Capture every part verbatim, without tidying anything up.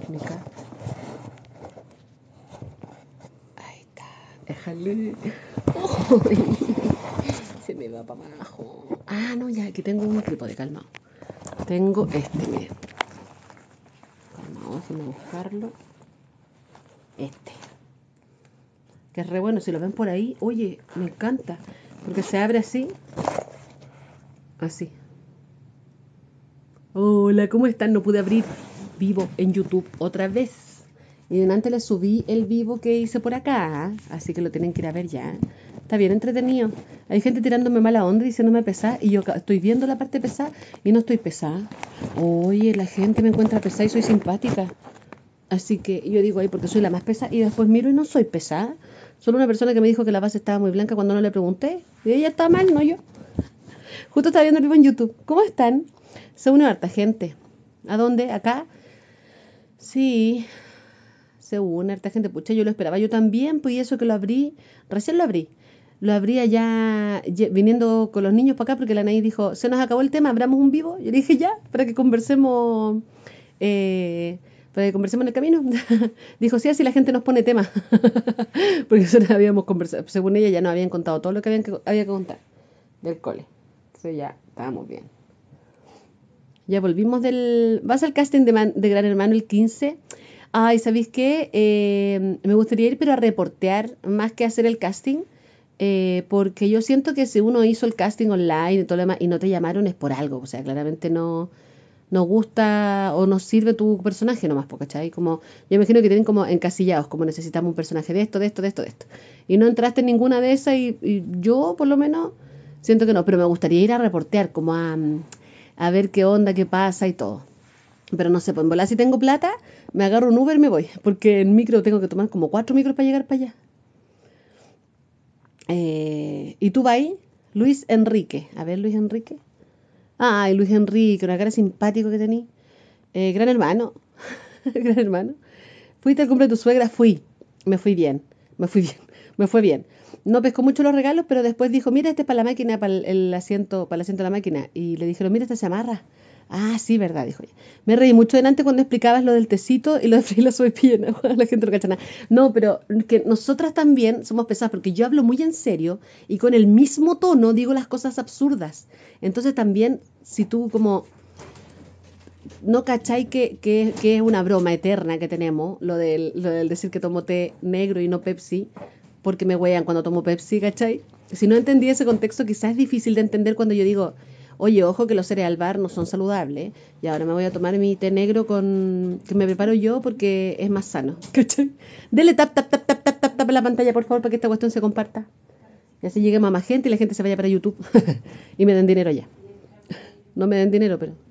técnica. Ahí está. Déjale. Oh, se me va para abajo. Ah, no, ya, aquí tengo un trípode, calmado. Tengo este, miren. Calmado, déjenme buscarlo. Este. Que es re bueno, si lo ven por ahí. Oye, me encanta. Porque se abre así. Así. Hola, ¿cómo están? No pude abrir vivo en YouTube otra vez. Y antes les subí el vivo que hice por acá. Así que lo tienen que ir a ver ya. Está bien entretenido. Hay gente tirándome mala onda, diciéndome pesada. Y yo estoy viendo la parte pesada y no estoy pesada. Oye, la gente me encuentra pesada y soy simpática. Así que yo digo ahí porque soy la más pesada. Y después miro y no soy pesada. Solo una persona que me dijo que la base estaba muy blanca cuando no le pregunté. Y ella está mal, no yo. Justo estaba viendo el vivo en YouTube. ¿Cómo están? Se une harta gente. ¿A dónde? ¿Acá? Sí, se une harta gente. Pucha, yo lo esperaba. Yo también, pues y eso que lo abrí. Recién lo abrí. Lo abrí allá ye- viniendo con los niños para acá porque la Anaí dijo, se nos acabó el tema, abramos un vivo. Yo le dije ya, para que conversemos, eh, para que conversemos en el camino. Dijo, sí, así la gente nos pone tema. Porque nosotros habíamos conversado, según ella ya nos habían contado todo lo que habían que, había que contar del cole. Entonces ya, estábamos bien. Ya volvimos del... ¿Vas al casting de, Man- de Gran Hermano el quince? Ay, ¿sabéis qué? Eh, me gustaría ir, pero a reportear más que hacer el casting. Eh, porque yo siento que si uno hizo el casting online y todo lo demás y no te llamaron es por algo. O sea, claramente no nos gusta o nos sirve tu personaje nomás, po, ¿cachai? Como, yo imagino que tienen como encasillados, como necesitamos un personaje de esto, de esto, de esto, de esto. Y no entraste en ninguna de esas y, y yo por lo menos siento que no, pero me gustaría ir a reportear, como a, mm, a ver qué onda, qué pasa y todo. Pero no sé, pues en volar si tengo plata, me agarro un Uber y me voy, porque en micro tengo que tomar como cuatro micros para llegar para allá. Eh, ¿y tú vas ahí? Luis Enrique. A ver, Luis Enrique. Ay, Luis Enrique, una cara simpático que tenía. Eh, gran hermano. Gran hermano. ¿Fuiste al cumple de tu suegra? Fui. Me fui bien. Me fui bien. Me fue bien. No pescó mucho los regalos, pero después dijo, mira, este es para la máquina, para el, el asiento, para el asiento de la máquina. Y le dijeron, mira, esta se amarra. Ah, sí, verdad, dijo ella. Me reí mucho delante cuando explicabas lo del tecito y lo de freír la sopaipilla. La gente no cacha nada. No, pero que nosotras también somos pesadas, porque yo hablo muy en serio y con el mismo tono digo las cosas absurdas. Entonces también, si tú como no cachai que, que, que es una broma eterna que tenemos, lo del, lo del decir que tomo té negro y no Pepsi, porque me huean cuando tomo Pepsi, ¿cachai? Si no entendí ese contexto, quizás es difícil de entender cuando yo digo, oye, ojo que los cereal bar no son saludables, y ahora me voy a tomar mi té negro con que me preparo yo porque es más sano, ¿cachai? Dele tap, tap, tap, tap, tap, tap, tap en la pantalla, por favor, para que esta cuestión se comparta. Y así llegue más gente y la gente se vaya para YouTube y me den dinero ya. No me den dinero, pero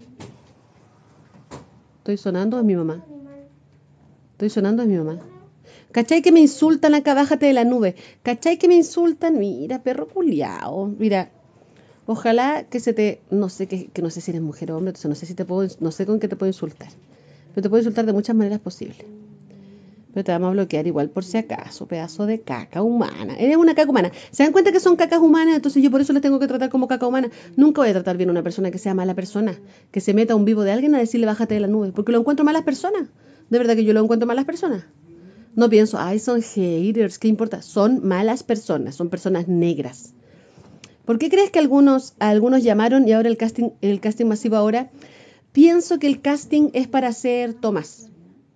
estoy sonando, es mi mamá. Estoy sonando, es mi mamá. ¿Cachai que me insultan acá? Bájate de la nube. ¿Cachai que me insultan? Mira, perro culiao. Mira, ojalá que se te... No sé, que, que no sé si eres mujer o hombre, entonces no sé si te puedo... No sé con qué te puedo insultar. Pero te puedo insultar de muchas maneras posibles. Pero te vamos a bloquear igual por si acaso, pedazo de caca humana. Eres una caca humana. ¿Se dan cuenta que son cacas humanas? Entonces yo por eso les tengo que tratar como caca humana. Nunca voy a tratar bien a una persona que sea mala persona. Que se meta a un vivo de alguien a decirle bájate de la nube. Porque lo encuentro malas personas. De verdad que yo lo encuentro malas personas. No pienso, ay, son haters, ¿qué importa? Son malas personas, son personas negras. ¿Por qué crees que algunos, algunos llamaron y ahora el casting, el casting masivo ahora? Pienso que el casting es para hacer tomas.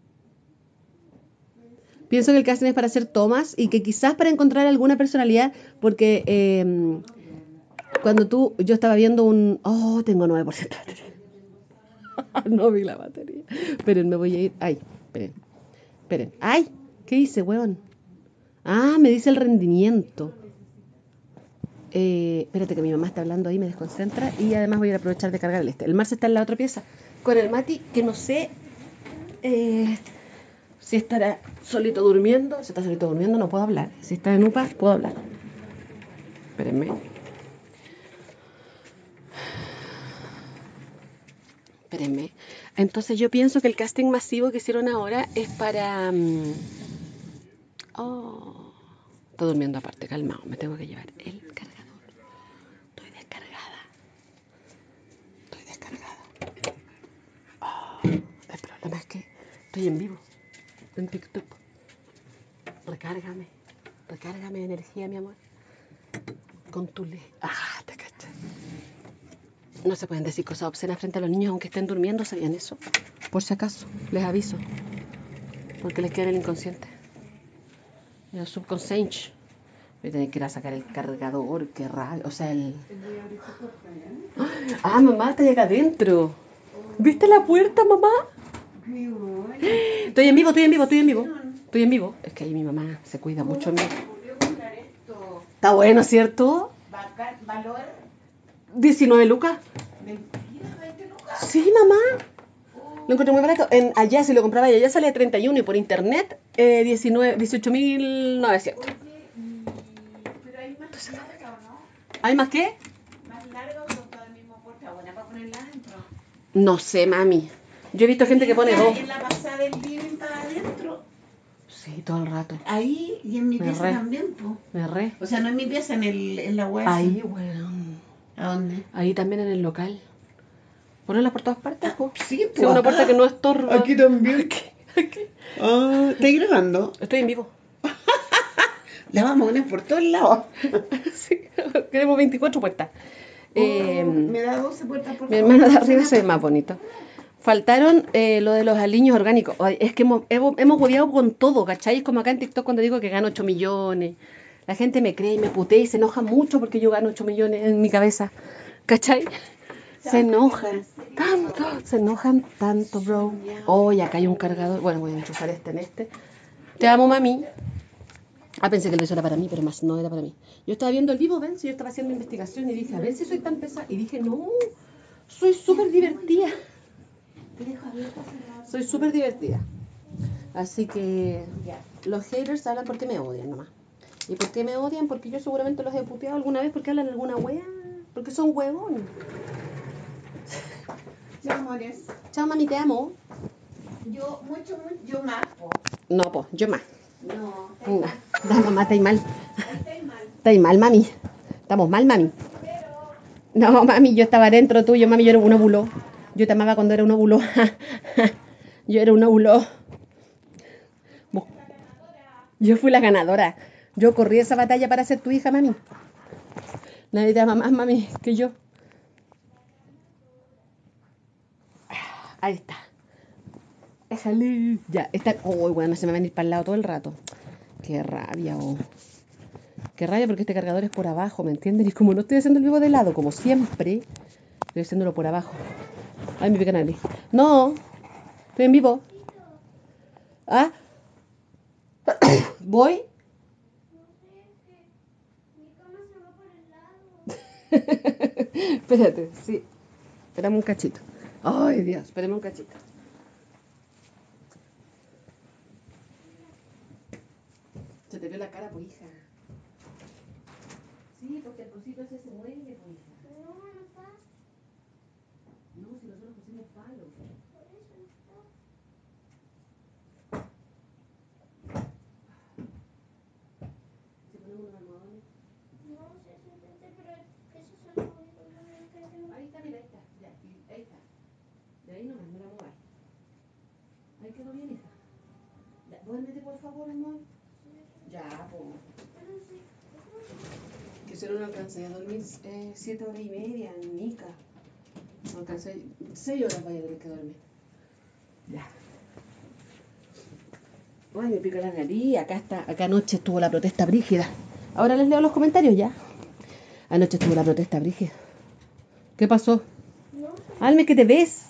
Pienso que el casting es para hacer tomas y que quizás para encontrar alguna personalidad, porque eh, cuando tú, yo estaba viendo un, oh, tengo nueve por ciento de batería. No vi la batería. Esperen, me voy a ir. Ay, esperen, esperen. Ay, ¿qué hice, weón? Ah, me dice el rendimiento. Eh, espérate que mi mamá está hablando ahí, me desconcentra y además voy a aprovechar de cargar el este. El Marce está en la otra pieza con el Mati, que no sé eh, si estará solito durmiendo. Si está solito durmiendo no puedo hablar. Si está en UPA puedo hablar. Espérenme. Espérenme. Entonces yo pienso que el casting masivo que hicieron ahora es para... um, oh, estoy durmiendo aparte, calmado. Me tengo que llevar el cargador. Estoy descargada. Estoy descargada. Oh, el problema es que Estoy en vivo. En TikTok. Recárgame. Recárgame de energía, mi amor. Con tu le... Ah, te caché. No se pueden decir cosas obscenas frente a los niños aunque estén durmiendo, ¿sabían eso? Por si acaso, les aviso. Porque les queda el inconsciente. El subconsciente. Voy a tener que ir a sacar el cargador, qué raro. O sea, el... Ah, mamá, está acá adentro. ¿Viste la puerta, mamá? Estoy en vivo, estoy en vivo, estoy en vivo. Estoy en vivo. Es que ahí mi mamá se cuida mucho en mí. Está bueno, ¿cierto? ¿Valor? diecinueve lucas. Mentira, veinte lucas. Sí, mamá. Lo encontré muy barato. En, allá, si lo compraba allá, salía treinta y uno y por internet eh, dieciocho mil novecientos. Oye, y... pero hay más larga, ¿o no? ¿Hay más qué? Más larga o son todas el mismo puerta. Buena para ponerla adentro. No sé, mami. Yo he visto gente que pone dos. En la pasada del living para adentro. Sí, todo el rato. Ahí y en mi Me pieza re. también, po. Me re. O sea, no en mi pieza, en, el, en la web. Ahí, weón. ¿A dónde? Ahí también en el local. Ponerla por todas partes, Ah, po. sí, Sí, una puerta que no estorba. Aquí también. Aquí, aquí. Ah, ¿estáis grabando? Estoy en vivo. La vamos a poner por todos lados. Sí, queremos veinticuatro puertas. Eh, Me da doce puertas por mi favor. hermano de arriba se ve más bonito. Faltaron eh, lo de los aliños orgánicos. Ay, es que hemos, hemos, hemos hueveado con todo, ¿cachai? Es como acá en TikTok cuando digo que gano ocho millones. La gente me cree y me putea y se enoja mucho porque yo gano ocho millones en mi cabeza. ¿Cachai? Se enojan tanto, se enojan tanto, bro. Hoy acá hay un cargador. Bueno, voy a enchufar este en este. Te amo, mami. Ah, pensé que lo hizo era para mí, pero más no era para mí. Yo estaba viendo el vivo, ven, si yo estaba haciendo investigación y dije, a ver si soy tan pesada. Y dije, no, soy súper divertida. Soy súper divertida. Así que los haters hablan porque me odian nomás. ¿Y por qué me odian? Porque yo seguramente los he puteado alguna vez porque hablan alguna wea. Porque son huevones. Chao, amores. Chao, mami, te amo. Yo, mucho, mucho, yo más, po. No, pues, yo más. No, No, la mamá está mal. estáis mal. Está mal, mami. Estamos mal, mami. No, mami, yo estaba dentro tuyo, mami, yo era un óvulo. Yo te amaba cuando era un óvulo. Yo era un óvulo. Yo fui la ganadora. Yo corrí esa batalla para ser tu hija, mami. Nadie te ama más, mami, que yo. Ahí está. Déjale. Ya, está. Oh, bueno, se me va a venir para el lado todo el rato. Qué rabia, oh. Qué rabia porque este cargador es por abajo, ¿me entienden? Y como no estoy haciendo el vivo de lado, como siempre, estoy haciéndolo por abajo. Ay, mi pica nariz. No, estoy en vivo. ¿Ah? ¿Voy? Espérate, sí. Espérame un cachito. Ay, Dios, espérame un cachito. Se te vio la cara, pues, hija. Sí, porque el cosito ese se mueve, pues, hija. No, no está. No, si nosotros pusimos palo. Por eso no está. Si ponemos unos almohadones. No sé si intenté, pero esos son los únicos modelos que tengo. Ahí está, mira, ahí está. Ya, y ahí está. De ahí nomás, no la muevas. Ahí quedó bien, hija. Ya, duérmete, por favor, amor. Ya, pues. Pero sí. Que si no, no alcancé a dormir eh, siete horas y media, Mica. No alcancé. Seis horas vaya a tener que dormir. Ya. Ay, me pica la nariz. Acá está. Acá anoche estuvo la protesta brígida. Ahora les leo los comentarios ya. Anoche estuvo la protesta brígida. ¿Qué pasó? No, Alme, que te ves.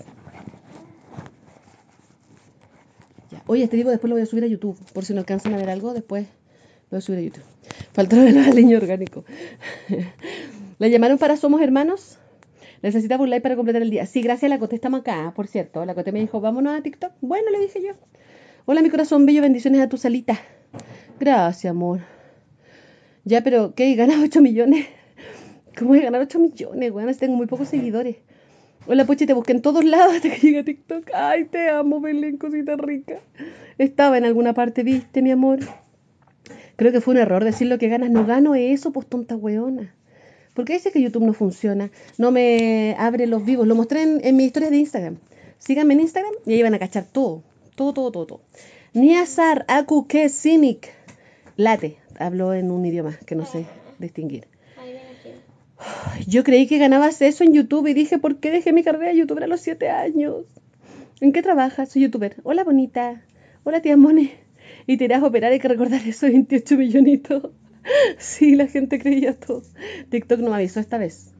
Ya. Oye, este video después lo voy a subir a YouTube. Por si no alcanzan a ver algo, después lo voy a subir a YouTube. Faltaron los aliños orgánicos. ¿La llamaron para Somos Hermanos? Necesitaba un like para completar el día. Sí, gracias, la Coté estamos acá, por cierto. La Coté me dijo, vámonos a TikTok. Bueno, le dije yo. Hola, mi corazón bello, bendiciones a tu salita. Gracias, amor. Ya, pero, ¿qué? ¿Ganas ocho millones? ¿Cómo voy a ganar ocho millones, weón? Tengo muy pocos seguidores. Hola, Pochi, te busqué en todos lados hasta que llegué a TikTok. Ay, te amo, Belén, cosita rica. Estaba en alguna parte, ¿viste, mi amor? Creo que fue un error decir lo que ganas. No gano eso, pues tonta weona. ¿Por qué dice que YouTube no funciona? No me abre los vivos. Lo mostré en, en mis historias de Instagram. Síganme en Instagram y ahí van a cachar todo. Todo, todo, todo, todo. Niazar, Aku, Ke, Simic. Late. Habló en un idioma que no sé distinguir. Ahí viene aquí. Yo creí que ganabas eso en YouTube y dije, ¿por qué dejé mi carrera de youtuber a los siete años? ¿En qué trabajas? Soy youtuber. Hola, bonita. Hola, tía Mone. Y te irás a operar, hay que recordar eso, veintiocho millonitos. Sí, la gente creía todo. TikTok no me avisó esta vez.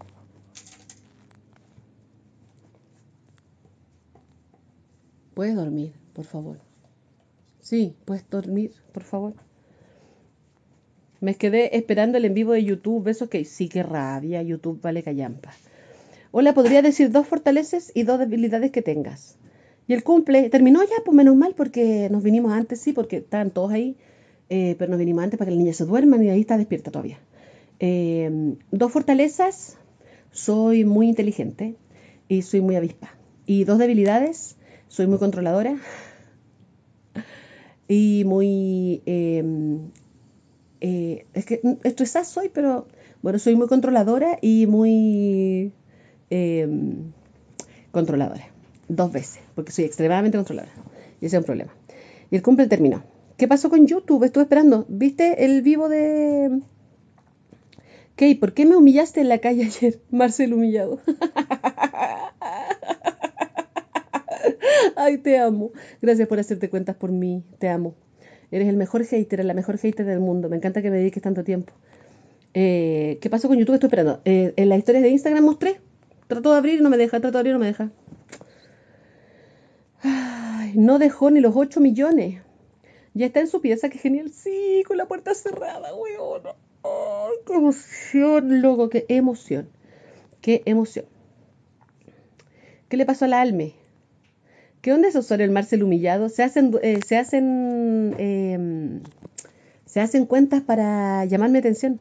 ¿Puedes dormir, por favor? Sí, puedes dormir, por favor. Me quedé esperando el en vivo de YouTube. Eso que sí, qué rabia. YouTube vale callampa. Hola, podría decir dos fortalezas y dos debilidades que tengas. Y el cumple terminó ya, pues menos mal, porque nos vinimos antes, sí, porque estaban todos ahí. Eh, pero nos vinimos antes para que las niñas se duerman y ahí está despierta todavía. Eh, dos fortalezas, soy muy inteligente y soy muy avispa. Y dos debilidades, soy muy controladora y muy... eh, eh, es que esto es soy, pero bueno, soy muy controladora y muy eh, controladora. Dos veces, porque soy extremadamente controladora. Y ese es un problema. Y el cumple terminó. ¿Qué pasó con YouTube? Estuve esperando. ¿Viste el vivo de... Kay, ¿por qué me humillaste en la calle ayer? Marcel humillado. Ay, te amo. Gracias por hacerte cuentas por mí. Te amo. Eres el mejor hater, la mejor hater del mundo. Me encanta que me dediques tanto tiempo. Eh, ¿Qué pasó con YouTube? Estoy esperando. Eh, en las historias de Instagram mostré. Trato de abrir y no me deja. Trato de abrir y no me deja. Ay, no dejó ni los ocho millones. Ya está en su pieza, qué genial. Sí, con la puerta cerrada, weón. Ay, qué emoción, loco, qué emoción. Qué emoción. ¿Qué le pasó a la Alme? ¿Qué onda esos son el Marcel humillado? Se hacen, eh, se hacen, eh, se hacen cuentas para llamarme atención.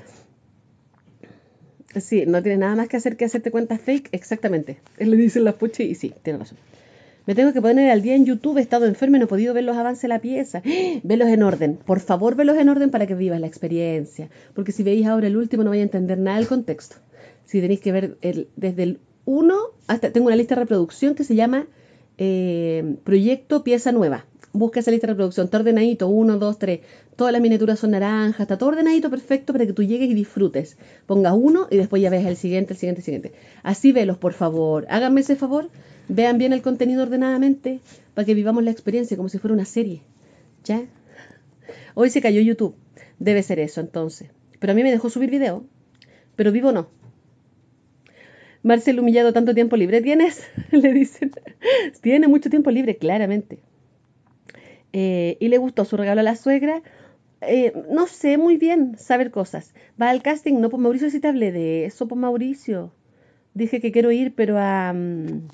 Sí, no tienes nada más que hacer que hacerte cuentas fake, exactamente. Él le dice las puches y sí, tiene razón. Me tengo que poner al día en YouTube, he estado enfermo y no he podido ver los avances de la pieza. Velos en orden, por favor, velos en orden para que vivas la experiencia. Porque si veis ahora el último no vais a entender nada del contexto. Si tenéis que ver el, desde el uno hasta... Tengo una lista de reproducción que se llama eh, Proyecto Pieza Nueva. Busca esa lista de reproducción, está ordenadito, uno, dos, tres. Todas las miniaturas son naranjas, está todo ordenadito, perfecto, para que tú llegues y disfrutes. Pongas uno y después ya ves el siguiente, el siguiente, el siguiente. Así velos, por favor. Háganme ese favor. Vean bien el contenido ordenadamente para que vivamos la experiencia como si fuera una serie. ¿Ya? Hoy se cayó YouTube. Debe ser eso entonces. Pero a mí me dejó subir video. Pero vivo no. Marcel humillado, tanto tiempo libre tienes, le dicen. Tiene mucho tiempo libre, claramente. Eh, y le gustó su regalo a la suegra. Eh, no sé muy bien saber cosas. Va al casting, no, pues Mauricio, si te hablé de eso, pues Mauricio. Dije que quiero ir, pero a... Um,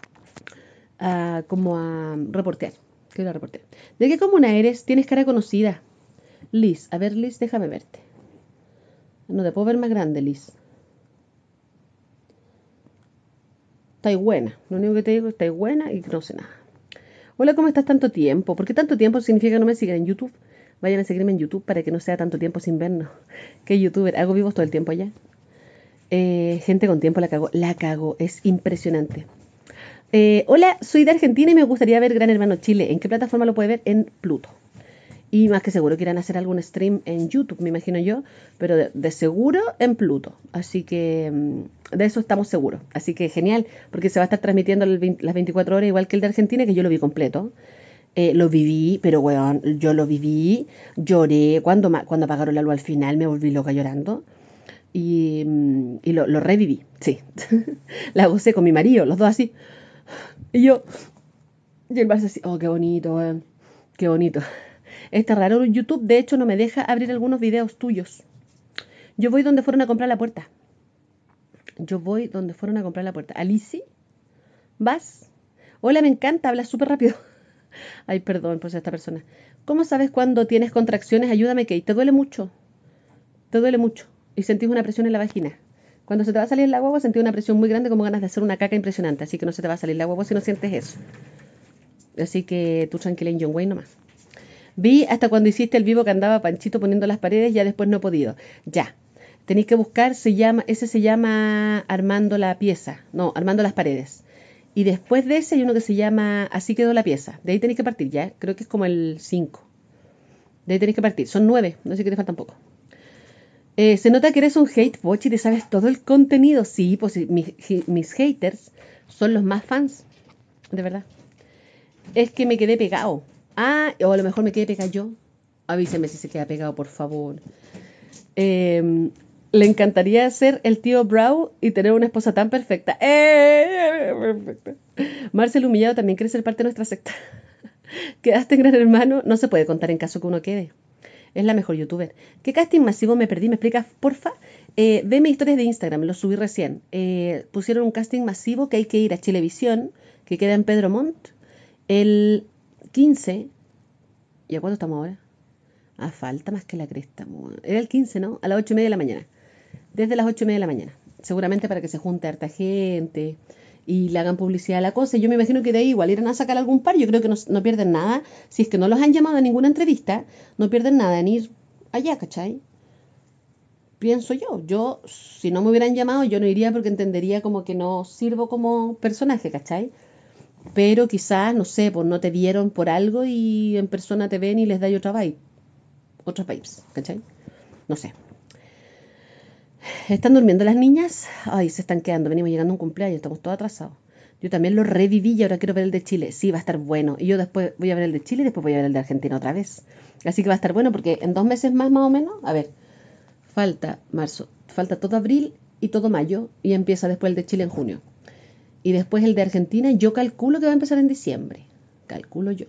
a como a reportear. Quiero reportear. ¿De qué comuna eres? Tienes cara conocida. Liz, a ver Liz, déjame verte. No te puedo ver más grande, Liz. Estáis buena. Lo único que te digo es que estáis buena y no sé nada. Hola, ¿cómo estás tanto tiempo? ¿Por qué tanto tiempo significa que no me sigan en YouTube? Vayan a seguirme en YouTube para que no sea tanto tiempo sin vernos. ¿Qué youtuber? Hago vivos todo el tiempo allá. Eh, gente con tiempo la cago. La cago. Es impresionante. Eh, hola, soy de Argentina y me gustaría ver Gran Hermano Chile. ¿En qué plataforma lo puede ver? En Pluto. Y más que seguro que irán a hacer algún stream en YouTube, me imagino yo, pero de, de seguro en Pluto. Así que mm, de eso estamos seguros. Así que genial, porque se va a estar transmitiendo el veinte, las veinticuatro horas igual que el de Argentina, que yo lo vi completo. Eh, lo viví, pero weón, yo lo viví, lloré. Cuando, cuando apagaron la luz al final me volví loca llorando. Y, mm, y lo, lo reviví, sí. La gocé con mi marido, los dos así. Y yo, y el vaso así, oh, qué bonito, weón. Qué bonito. Está raro YouTube, de hecho no me deja abrir algunos videos tuyos. Yo voy donde fueron a comprar la puerta. Yo voy donde fueron a comprar la puerta. Alicia, ¿vas? Hola, me encanta, hablas súper rápido. Ay, perdón por esta persona. ¿Cómo sabes cuando tienes contracciones? Ayúdame, Kate. ¿Te duele mucho? Te duele mucho. Y sentís una presión en la vagina. Cuando se te va a salir la guagua, sentís una presión muy grande, como ganas de hacer una caca impresionante. Así que no se te va a salir la guagua si no sientes eso. Así que tú tranquila en John Wayne nomás. Vi hasta cuando hiciste el vivo que andaba Panchito poniendo las paredes, ya después no he podido. Ya. Tenéis que buscar, se llama, ese se llama Armando la pieza. No, Armando las paredes. Y después de ese hay uno que se llama Así quedó la pieza. De ahí tenéis que partir ya. Creo que es como el cinco. De ahí tenéis que partir. Son nueve. No sé qué te falta un poco. Eh, se nota que eres un hate watch y te sabes todo el contenido. Sí, pues sí, mis, mis haters son los más fans. De verdad. Es que me quedé pegado. Ah, o a lo mejor me quedé pegado yo. Avíseme si se queda pegado, por favor. Eh, le encantaría ser el tío Brow y tener una esposa tan perfecta. ¡Eh! Perfecta. Marcel Humillado también quiere ser parte de nuestra secta. Quedaste en Gran Hermano. No se puede contar en caso que uno quede. Es la mejor youtuber. ¿Qué casting masivo me perdí? ¿Me explicas, porfa? Eh, ve mis historias de Instagram, lo subí recién. Eh, pusieron un casting masivo que hay que ir a Chilevisión, que queda en Pedro Montt, el quince. ¿Y a cuánto estamos ahora? Ah, falta más que la cresta. Era el quince, ¿no? A las ocho y media de la mañana. Desde las ocho y media de la mañana. Seguramente para que se junte harta gente y le hagan publicidad a la cosa. Y yo me imagino que de ahí igual irán a sacar algún par. Yo creo que no, no pierden nada. Si es que no los han llamado a ninguna entrevista, no pierden nada en ir allá, ¿cachai? Pienso yo. Yo, si no me hubieran llamado, yo no iría porque entendería como que no sirvo como personaje, ¿cachai? Pero quizás, no sé, pues no te vieron por algo y en persona te ven y les da otra vibe. Otras vibes, ¿cachai? No sé. ¿Están durmiendo las niñas? Ay, se están quedando. Venimos llegando a un cumpleaños, estamos todos atrasados. Yo también lo reviví y ahora quiero ver el de Chile. Sí, va a estar bueno. Y yo después voy a ver el de Chile y después voy a ver el de Argentina otra vez. Así que va a estar bueno porque en dos meses más, más o menos, a ver, falta marzo, falta todo abril y todo mayo y empieza después el de Chile en junio. Y después el de Argentina, yo calculo que va a empezar en diciembre. Calculo yo.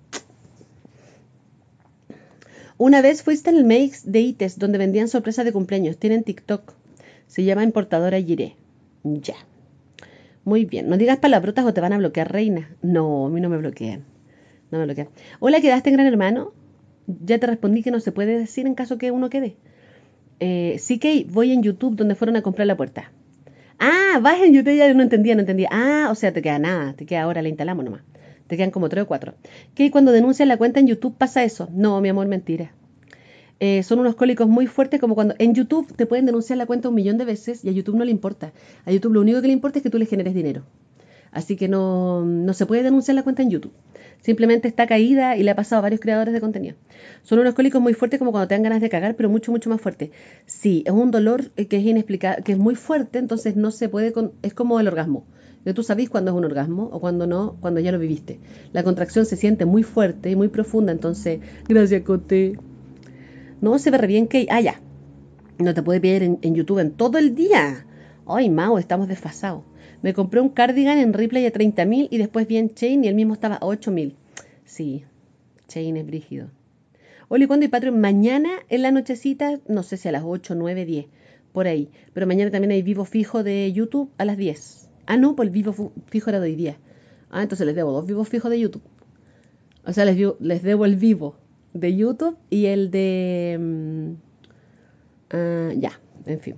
Una vez fuiste al Makes de Ites, donde vendían sorpresas de cumpleaños. Tienen TikTok. Se llama Importadora Giré. Ya. Muy bien. No digas palabrotas o te van a bloquear, reina. No, a mí no me bloquean. No me bloquean. Hola, ¿quedaste en Gran Hermano? Ya te respondí que no se puede decir en caso que uno quede. Eh, sí que voy en YouTube donde fueron a comprar la puerta. Ah, vas en YouTube, ya no entendía, no entendía. Ah, o sea, te queda nada. Te queda ahora, la instalamos nomás. Te quedan como tres o cuatro. ¿Qué? Cuando denuncias la cuenta en YouTube pasa eso. No, mi amor, mentira. Eh, son unos cólicos muy fuertes, como cuando en YouTube te pueden denunciar la cuenta un millón de veces y a YouTube no le importa. A YouTube lo único que le importa es que tú le generes dinero. Así que no, no se puede denunciar la cuenta en YouTube. Simplemente está caída y le ha pasado a varios creadores de contenido. Son unos cólicos muy fuertes, como cuando te dan ganas de cagar, pero mucho, mucho más fuerte. Sí, es un dolor eh, que es inexplicable, que es muy fuerte, entonces no se puede, con, es como el orgasmo. Tú sabes cuándo es un orgasmo o cuándo no, cuando ya lo viviste. La contracción se siente muy fuerte y muy profunda, entonces, gracias, Cote. No, se ve re bien que... Ah, ya. No te puede pedir en, en YouTube en todo el día. Ay, Mao, estamos desfasados. Me compré un cardigan en Ripley a treinta mil y después vi en Chain y el mismo estaba a ocho mil. Sí, Chain es brígido. Oli, ¿cuándo hay Patreon? Mañana en la nochecita, no sé si a las ocho, nueve, diez, por ahí. Pero mañana también hay vivo fijo de YouTube a las diez. Ah, no, pues el vivo fijo era de hoy día. Ah, entonces les debo dos vivos fijos de YouTube. O sea, les, les debo el vivo de YouTube y el de... Um, uh, ya, en fin.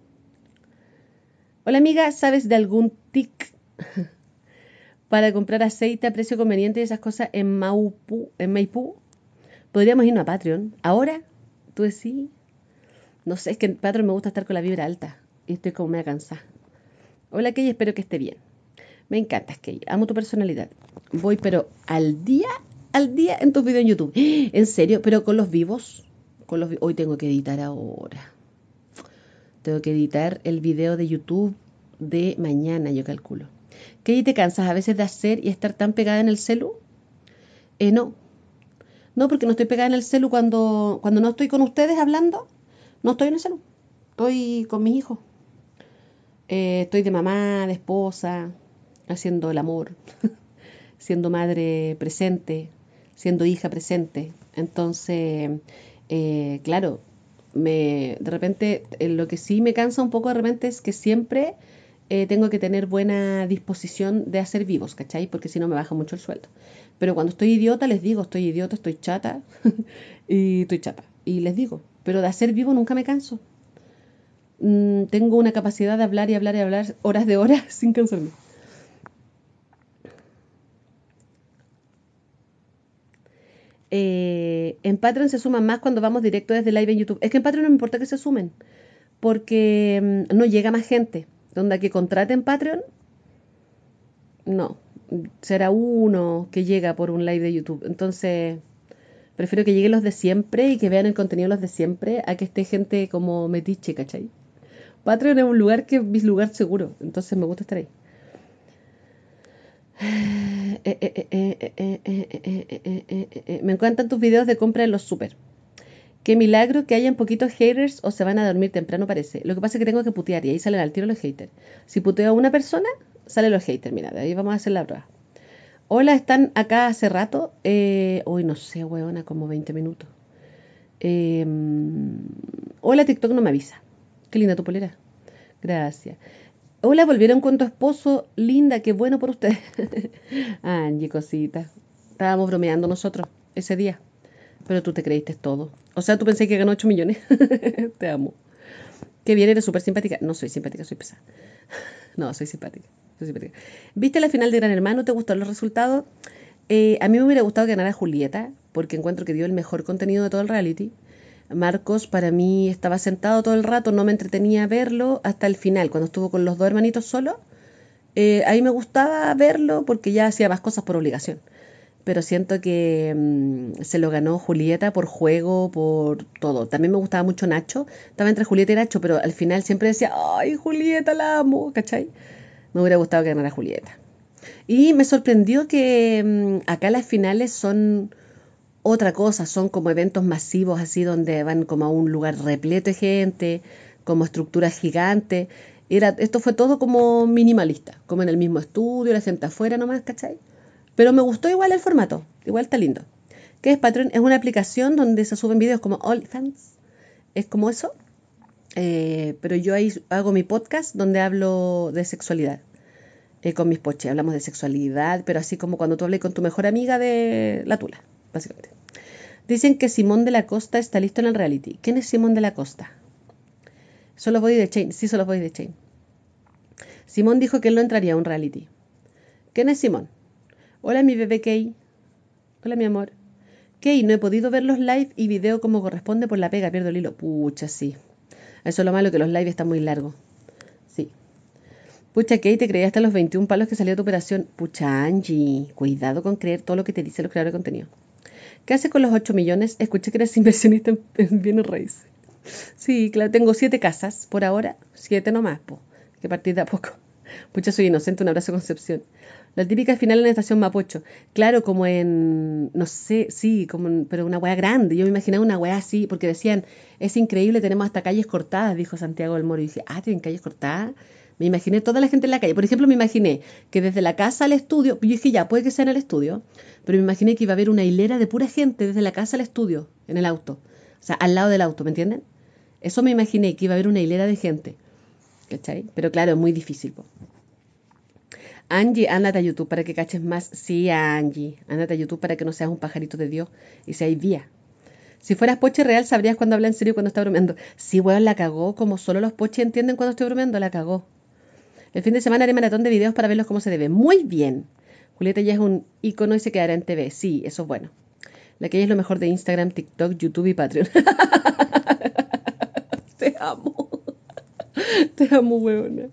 Hola amiga, ¿sabes de algún tic para comprar aceite a precio conveniente y esas cosas en Maipú? En Maipú? Podríamos irnos a Patreon. Ahora, tú decís... No sé, es que en Patreon me gusta estar con la vibra alta y estoy como media cansada. Hola Key, espero que esté bien. Me encantas, Key, amo tu personalidad. Voy pero al día, al día en tus videos en YouTube. ¿En serio? ¿Pero con los vivos? Con los vi- Hoy tengo que editar ahora. Tengo que editar el video de YouTube de mañana, yo calculo. ¿Qué? ¿Te cansas a veces de hacer y estar tan pegada en el celu? Eh, no. No, porque no estoy pegada en el celu cuando, cuando no estoy con ustedes hablando. No estoy en el celu. Estoy con mis hijos. Eh, estoy de mamá, de esposa, haciendo el amor, siendo madre presente, siendo hija presente. Entonces, eh, claro, me, de repente, eh, lo que sí me cansa un poco de repente es que siempre eh, tengo que tener buena disposición de hacer vivos, ¿cachai? Porque si no me baja mucho el sueldo. Pero cuando estoy idiota, les digo, estoy idiota, estoy chata, y estoy chata. Y les digo, pero de hacer vivo nunca me canso. Mm, tengo una capacidad de hablar y hablar y hablar horas de horas sin cansarme. Eh, en Patreon se suman más cuando vamos directo desde live en YouTube. Es que en Patreon no me importa que se sumen, porque mm, no llega más gente. Donde que contraten Patreon, No, será uno que llega por un live de YouTube. Entonces, prefiero que lleguen los de siempre y que vean el contenido de los de siempre a que esté gente como metiche, ¿cachai? Patreon es un lugar que es mi lugar seguro, entonces me gusta estar ahí. Eh, eh, eh, eh, eh, eh, eh, eh, eh, eh, eh, eh. Me encantan tus videos de compra en los super. Qué milagro que hayan poquitos haters o se van a dormir temprano, parece. Lo que pasa es que tengo que putear y ahí salen al tiro los haters. Si puteo a una persona, salen los haters. Mira, de ahí vamos a hacer la prueba. Hola, ¿están acá hace rato? Eh, uy, no sé, weona, como veinte minutos. Eh, hola, TikTok no me avisa. Qué linda tu polera. Gracias. Hola, volvieron con tu esposo. Linda, qué bueno por usted. Angie, cosita. Estábamos bromeando nosotros ese día. Pero tú te creíste todo. O sea, tú pensé que ganó ocho millones. Te amo. Qué bien, eres súper simpática. No soy simpática, soy pesada. No, soy simpática. Soy simpática. ¿Viste la final de Gran Hermano? ¿Te gustaron los resultados? Eh, a mí me hubiera gustado que ganara Julieta, porque encuentro que dio el mejor contenido de todo el reality. Marcos, para mí, estaba sentado todo el rato, no me entretenía verlo hasta el final, cuando estuvo con los dos hermanitos solos. Eh, ahí me gustaba verlo porque ya hacía más cosas por obligación. Pero siento que mm, se lo ganó Julieta por juego, por todo. También me gustaba mucho Nacho. Estaba entre Julieta y Nacho, pero al final siempre decía, ay, Julieta, la amo, ¿cachai? Me hubiera gustado que ganara Julieta. Y me sorprendió que mm, acá las finales son otra cosa, son como eventos masivos así donde van como a un lugar repleto de gente, como estructuras gigantes. Era, esto fue todo como minimalista, como en el mismo estudio, la gente afuera nomás, ¿cachai? Pero me gustó igual el formato, igual está lindo. ¿Qué es Patreon? Es una aplicación donde se suben videos como OnlyFans, es como eso, eh, pero yo ahí hago mi podcast donde hablo de sexualidad, eh, con mis poches, hablamos de sexualidad, pero así como cuando tú hablas con tu mejor amiga de la tula, básicamente. Dicen que Simón de la Costa está listo en el reality. ¿Quién es Simón de la Costa? Solo Body de Chain. Sí, solo Body de Chain. Simón dijo que él no entraría a un reality. ¿Quién es Simón? Hola, mi bebé Kay. Hola, mi amor. Kay, no he podido ver los live y video como corresponde por la pega. Pierdo el hilo. Pucha, sí. Eso es lo malo, que los live están muy largos. Sí. Pucha, Kay, te creí hasta los veintiún palos que salió tu operación. Pucha, Angie. Cuidado con creer todo lo que te dicen los creadores de contenido. ¿Qué haces con los ocho millones? Escuché que eres inversionista en, en bienes raíces. Sí, claro, tengo siete casas por ahora, siete nomás, po, que partir de a poco. Pucha, soy inocente, un abrazo Concepción. La típica final en la estación Mapocho. Claro, como en, no sé, sí, como en- pero una weá grande. Yo me imaginaba una weá así, porque decían, es increíble, tenemos hasta calles cortadas, dijo Santiago del Moro. Y dije, ah, ¿tienen calles cortadas? Me imaginé toda la gente en la calle. Por ejemplo, me imaginé que desde la casa al estudio, yo dije, ya, puede que sea en el estudio, pero me imaginé que iba a haber una hilera de pura gente desde la casa al estudio, en el auto. O sea, al lado del auto, ¿me entienden? Eso me imaginé, que iba a haber una hilera de gente, ¿cachai? Pero claro, es muy difícil, po. Angie, ándate a YouTube para que caches más. Sí, Angie, ándate a YouTube para que no seas un pajarito de Dios y seas día. Si fueras poche real, sabrías cuando habla en serio y cuando está bromeando. Sí, weón, la cagó, como solo los poches entienden cuando estoy bromeando, la cagó. El fin de semana haré maratón de videos para verlos como se debe. Muy bien. Julieta ya es un icono y se quedará en T V. Sí, eso es bueno. La que ella es lo mejor de Instagram, TikTok, YouTube y Patreon. Te amo. Te amo, weona.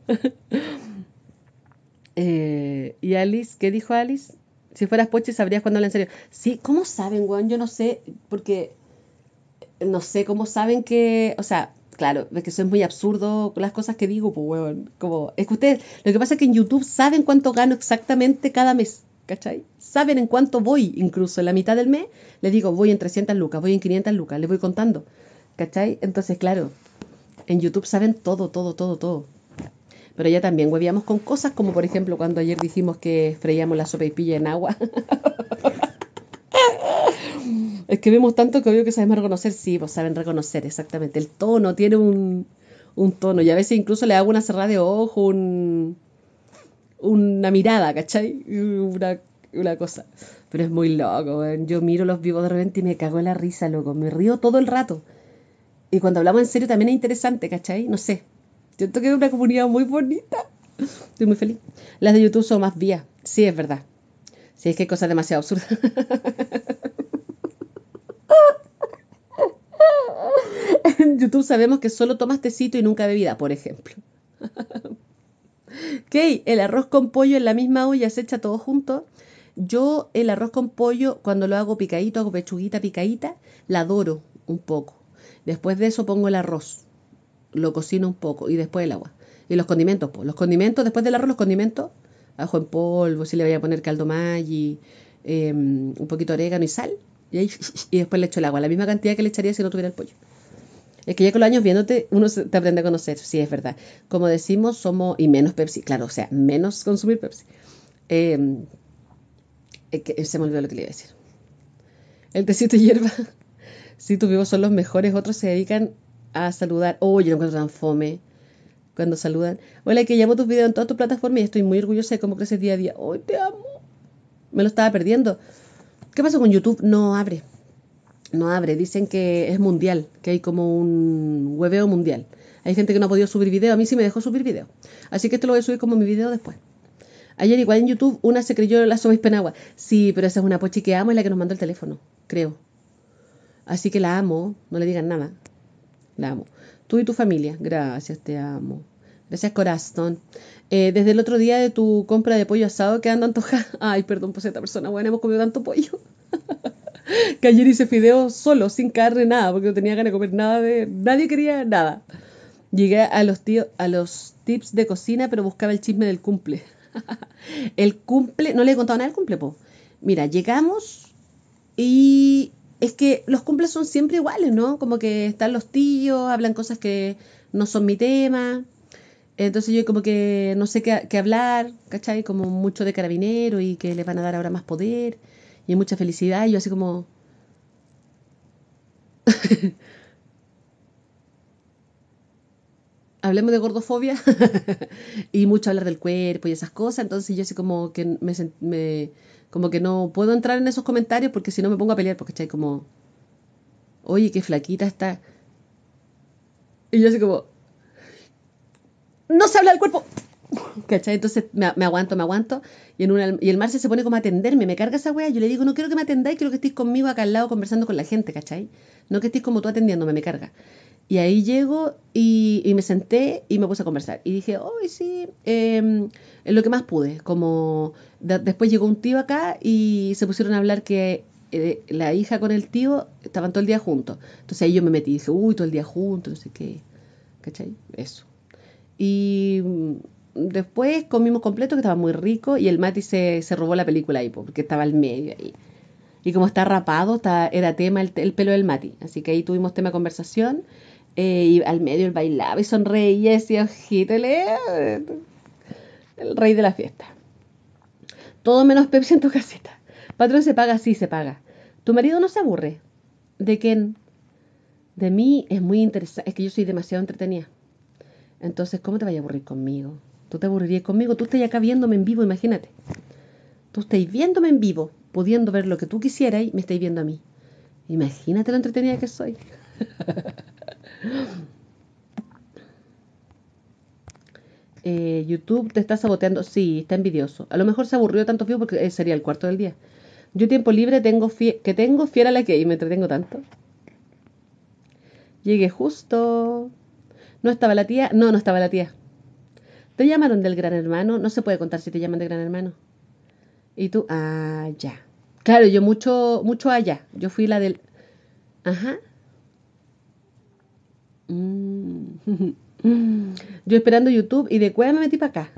Eh, y Alice, ¿qué dijo Alice? Si fueras poche sabrías cuándo habla en serio. Sí, ¿cómo saben, weón? Yo no sé, porque no sé cómo saben que, o sea, claro, es que eso es muy absurdo las cosas que digo, pues, weón. Como, es que ustedes, lo que pasa es que en YouTube saben cuánto gano exactamente cada mes, ¿cachai? Saben en cuánto voy, incluso en la mitad del mes, les digo, voy en trescientas lucas, voy en quinientas lucas, les voy contando, ¿cachai? Entonces, claro, en YouTube saben todo, todo, todo, todo. Pero ya también huevíamos con cosas como, por ejemplo, cuando ayer dijimos que freíamos la sopa y pilla en agua. Es que vemos tanto que obvio que sabemos reconocer. Sí, pues saben reconocer, exactamente. El tono tiene un, un tono. Y a veces incluso le hago una cerrada de ojo, un, una mirada, ¿cachai? Una, una cosa. Pero es muy loco, weón. Yo miro los vivos de repente y me cago en la risa, loco. Me río todo el rato. Y cuando hablamos en serio también es interesante, ¿cachai? No sé. Siento que es una comunidad muy bonita. Estoy muy feliz. Las de YouTube son más vías. Sí, es verdad. Sí, es que hay cosas demasiado absurdas. En YouTube sabemos que solo tomas tecito y nunca bebida, por ejemplo. ¿Qué? El arroz con pollo en la misma olla se echa todo junto. Yo el arroz con pollo, cuando lo hago picadito, hago pechuguita picadita, la doro un poco. Después de eso pongo el arroz, lo cocino un poco y después el agua. Y los condimentos, pues. Los condimentos, después del arroz, los condimentos, ajo en polvo, si le voy a poner caldo Maggi, eh, un poquito de orégano y sal. Y, ahí, y después le echo el agua, la misma cantidad que le echaría si no tuviera el pollo. Es que ya con los años viéndote, uno se- te aprende a conocer, sí, es verdad. Como decimos, somos, y menos Pepsi, claro, o sea, menos consumir Pepsi. Eh, es que se me olvidó lo que le iba a decir. El tecito de hierba, si tus vivos son los mejores, otros se dedican a saludar. Oh, yo lo encuentro tan fome cuando saludan. Hola, que llamo tus videos en todas tus plataformas y estoy muy orgullosa de cómo creces día a día. ¡Oh, te amo! Me lo estaba perdiendo. ¿Qué pasa con YouTube? No abre. No abre. Dicen que es mundial, que hay como un hueveo mundial. Hay gente que no ha podido subir video. A mí sí me dejó subir video. Así que esto lo voy a subir como mi video después. Ayer igual en YouTube una se creyó la Sobeis Penagua. Sí, pero esa es una pochi que amo, es la que nos mandó el teléfono, creo. Así que la amo, no le digan nada. La amo. Tú y tu familia, gracias, te amo. Gracias, corazón. Eh, desde el otro día de tu compra de pollo asado quedando antojada. Ay, perdón por ser esta persona buena, hemos comido tanto pollo. Que ayer hice fideos solo, sin carne, nada, porque no tenía ganas de comer nada de. Nadie quería nada. Llegué a los tíos, a los tips de cocina, pero buscaba el chisme del cumple. El cumple, no le he contado nada del cumple, po. Mira, llegamos y es que los cumples son siempre iguales, ¿no? Como que están los tíos, hablan cosas que no son mi tema. Entonces yo como que no sé qué, qué hablar, ¿cachai? Como mucho de carabinero y que les van a dar ahora más poder y mucha felicidad. Y yo así como, hablemos de gordofobia y mucho hablar del cuerpo y esas cosas. Entonces yo así como que me, sen- me- como que no puedo entrar en esos comentarios porque si no me pongo a pelear, porque ¿cachai? Como, oye, qué flaquita está. Y yo así como, no se habla del cuerpo. ¿Cachai? Entonces me, me aguanto, me aguanto. Y, en una, y el Marce se pone como a atenderme, me carga esa wea. Yo le digo, no quiero que me atendáis, quiero que estéis conmigo acá al lado conversando con la gente, ¿cachai? No que estéis como tú atendiéndome, me carga. Y ahí llego y, y me senté y me puse a conversar. Y dije, hoy sí, eh, es lo que más pude. Como de- después llegó un tío acá y se pusieron a hablar que eh, la hija con el tío estaban todo el día juntos. Entonces ahí yo me metí y dije, uy, todo el día juntos, no sé qué. ¿Cachai? Eso. Y mm, después comimos completo, que estaba muy rico, y el Mati se, se robó la película ahí, po, porque estaba al medio ahí. Y como está rapado, está, era tema el, el pelo del Mati. Así que ahí tuvimos tema de conversación. Eh, y al medio él bailaba y sonreía y decía, ojito, él es el rey de la fiesta. Todo menos Pepsi en tu casita. Patrón, se paga, sí se paga. ¿Tu marido no se aburre? ¿De quién? De mí es muy interesante. Es que yo soy demasiado entretenida. Entonces, ¿cómo te vaya a aburrir conmigo? Tú te aburrirías conmigo. Tú estás acá viéndome en vivo, imagínate. Tú estás viéndome en vivo, pudiendo ver lo que tú quisieras y me estáis viendo a mí. Imagínate lo entretenida que soy. Eh, YouTube te está saboteando. Sí, está envidioso. A lo mejor se aburrió tanto fío porque eh, sería el cuarto del día. Yo tiempo libre tengo fie- que tengo fiera la que y me entretengo tanto. Llegué justo. ¿No estaba la tía? No, no estaba la tía. ¿Te llamaron del Gran Hermano? No se puede contar si te llaman de Gran Hermano. Y tú, ah, ya. Claro, yo mucho, mucho allá. Yo fui la del. Ajá. Mm. Yo esperando YouTube y de cueva me metí para acá.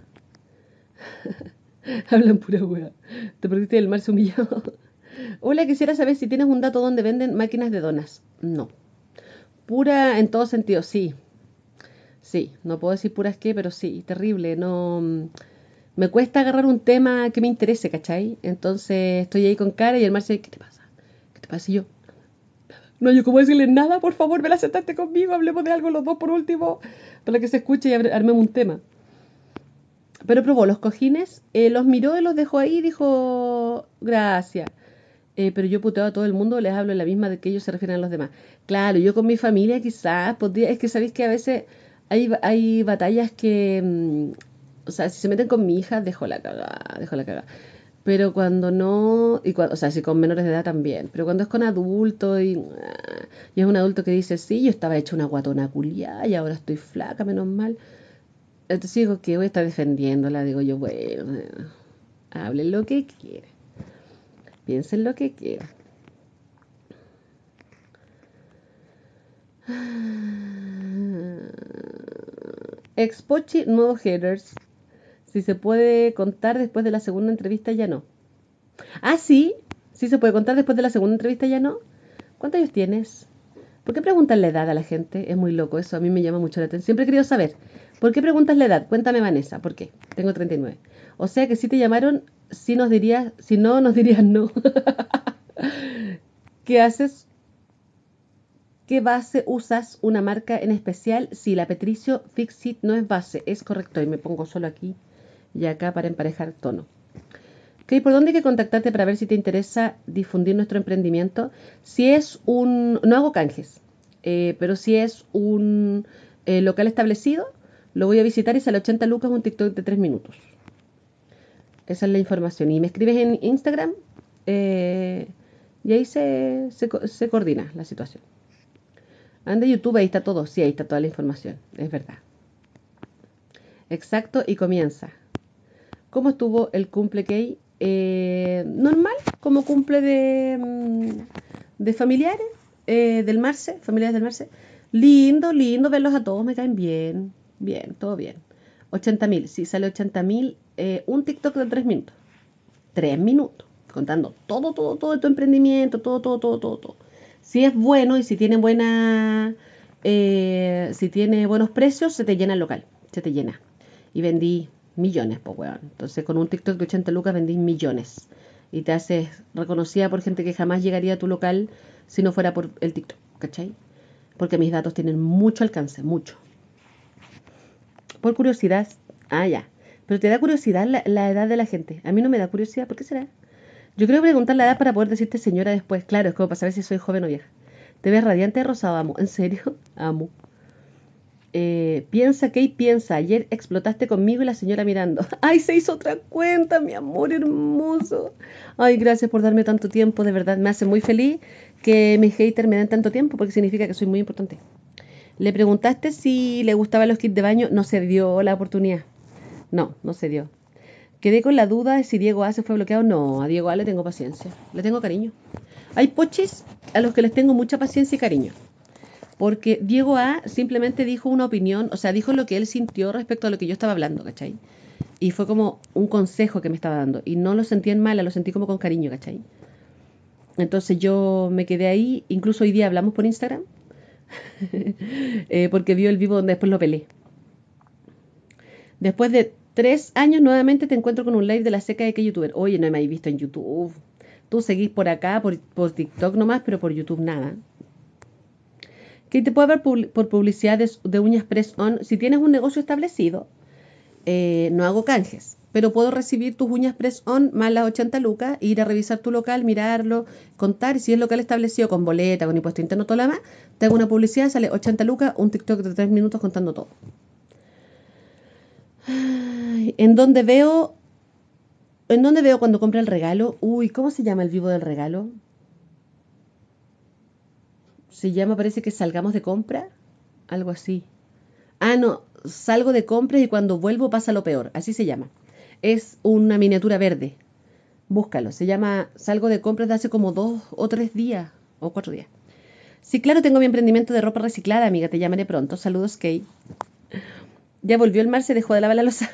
Hablan pura hueá. Te perdiste del mar humillado. Hola, quisiera saber si tienes un dato donde venden máquinas de donas. No. Pura en todo sentido, sí. Sí. No puedo decir puras qué, pero sí. Terrible. No. mm, Me cuesta agarrar un tema que me interese, ¿cachai? Entonces estoy ahí con cara y el mar dice, ¿qué te pasa? ¿Qué te pasa? Y yo, no, yo cómo decirle nada, por favor, ven a sentarte conmigo, hablemos de algo los dos por último, para que se escuche y abre- armemos un tema. Pero probó los cojines, eh, los miró y los dejó ahí y dijo, gracias. Eh, pero yo puteo a todo el mundo, les hablo en la misma de que ellos se refieren a los demás. Claro, yo con mi familia quizás podría, es que sabéis que a veces hay, hay batallas que, mm, o sea, si se meten con mi hija, dejo la cagada, dejo la cagada. Pero cuando no, y cuando, o sea, si con menores de edad también, pero cuando es con adultos y, ah, y es un adulto que dice, sí, yo estaba hecha una guatona culiá y ahora estoy flaca, menos mal. Entonces digo que voy a estar defendiéndola. Digo yo, bueno, eh, hablen lo que quieran. Piensen lo que quieran. Expochi, nuevos haters. Si se puede contar después de la segunda entrevista, ya no. Ah, sí. Sí se puede contar después de la segunda entrevista, ya no. ¿Cuántos años tienes? ¿Por qué preguntan la edad a la gente? Es muy loco eso, a mí me llama mucho la atención. Siempre he querido saber, ¿por qué preguntas la edad? Cuéntame, Vanessa, ¿por qué? Tengo treinta y nueve. O sea que si te llamaron, si nos dirías, si no, nos dirías no. ¿Qué haces? ¿Qué base usas? ¿Una marca en especial? Sí, la Petricio Fixit no es base, es correcto. Y me pongo solo aquí y acá para emparejar tono. ¿Ok? ¿Por dónde hay que contactarte para ver si te interesa difundir nuestro emprendimiento? Si es un... No hago canjes, eh, pero si es un eh, local establecido, lo voy a visitar y sale ochenta lucas un TikTok de tres minutos. Esa es la información. Y me escribes en Instagram eh, y ahí se, se, se coordina la situación. Anda YouTube, ahí está todo. Sí, ahí está toda la información. Es verdad. Exacto, y comienza. ¿Cómo estuvo el cumple Key? Eh, normal, como cumple de, mm, de familiares eh, del Marce, familiares del Marce. Lindo, lindo verlos a todos, me caen bien. Bien, todo bien. ochenta mil, sí, sale ochenta mil. Eh, un TikTok de tres minutos. Tres minutos, contando todo, todo, todo de tu emprendimiento, todo, todo, todo, todo, todo. Si es bueno y si tiene buena, eh, si tiene buenos precios, se te llena el local, se te llena. Y vendí millones, pues weón. Entonces con un TikTok de ochenta lucas vendí millones. Y te haces reconocida por gente que jamás llegaría a tu local si no fuera por el TikTok, ¿cachai? Porque mis datos tienen mucho alcance, mucho. Por curiosidad, ah, ya. Pero te da curiosidad la, la edad de la gente. A mí no me da curiosidad, ¿por qué será? Yo creo preguntar la edad para poder decirte señora después. Claro, es como para saber si soy joven o vieja. Te ves radiante de rosado, amo. ¿En serio? Amo. Eh, piensa, Kate, piensa. Ayer explotaste conmigo y la señora mirando. ¡Ay, se hizo otra cuenta, mi amor hermoso! Ay, gracias por darme tanto tiempo. De verdad, me hace muy feliz que mis haters me den tanto tiempo porque significa que soy muy importante. Le preguntaste si le gustaban los kits de baño. No se dio la oportunidad. No, no se dio. Quedé con la duda de si Diego A se fue bloqueado. No, a Diego A le tengo paciencia. Le tengo cariño. Hay pochis a los que les tengo mucha paciencia y cariño. Porque Diego A simplemente dijo una opinión, o sea, dijo lo que él sintió respecto a lo que yo estaba hablando, ¿cachai? Y fue como un consejo que me estaba dando. Y no lo sentí en mala, lo sentí como con cariño, ¿cachai? Entonces yo me quedé ahí. Incluso hoy día hablamos por Instagram. eh, porque vio el vivo donde después lo pelé. Después de tres años nuevamente te encuentro con un live de la seca de que youtuber. Oye, no me habéis visto en YouTube. Tú seguís por acá, por, por TikTok nomás, pero por YouTube nada. ¿Qué te puede ver pub- por publicidad de, de uñas press-on? Si tienes un negocio establecido, eh, no hago canjes, pero puedo recibir tus uñas press-on más las ochenta lucas, ir a revisar tu local, mirarlo, contar, y si es local establecido con boleta, con impuesto interno, todo lo demás, te hago una publicidad, sale ochenta lucas, un TikTok de tres minutos contando todo. Ay, ¿En dónde veo, en dónde veo cuando compra el regalo? Uy, ¿cómo se llama el vivo del regalo? Se llama, parece que salgamos de compra, algo así. Ah, no, salgo de compras y cuando vuelvo pasa lo peor, así se llama. Es una miniatura verde. Búscalo, se llama Salgo de compras de hace como dos o tres días o cuatro días. Sí, claro, tengo mi emprendimiento de ropa reciclada, amiga, te llamaré pronto. Saludos, Kay. Ya volvió el mar, se dejó de lavar la losa.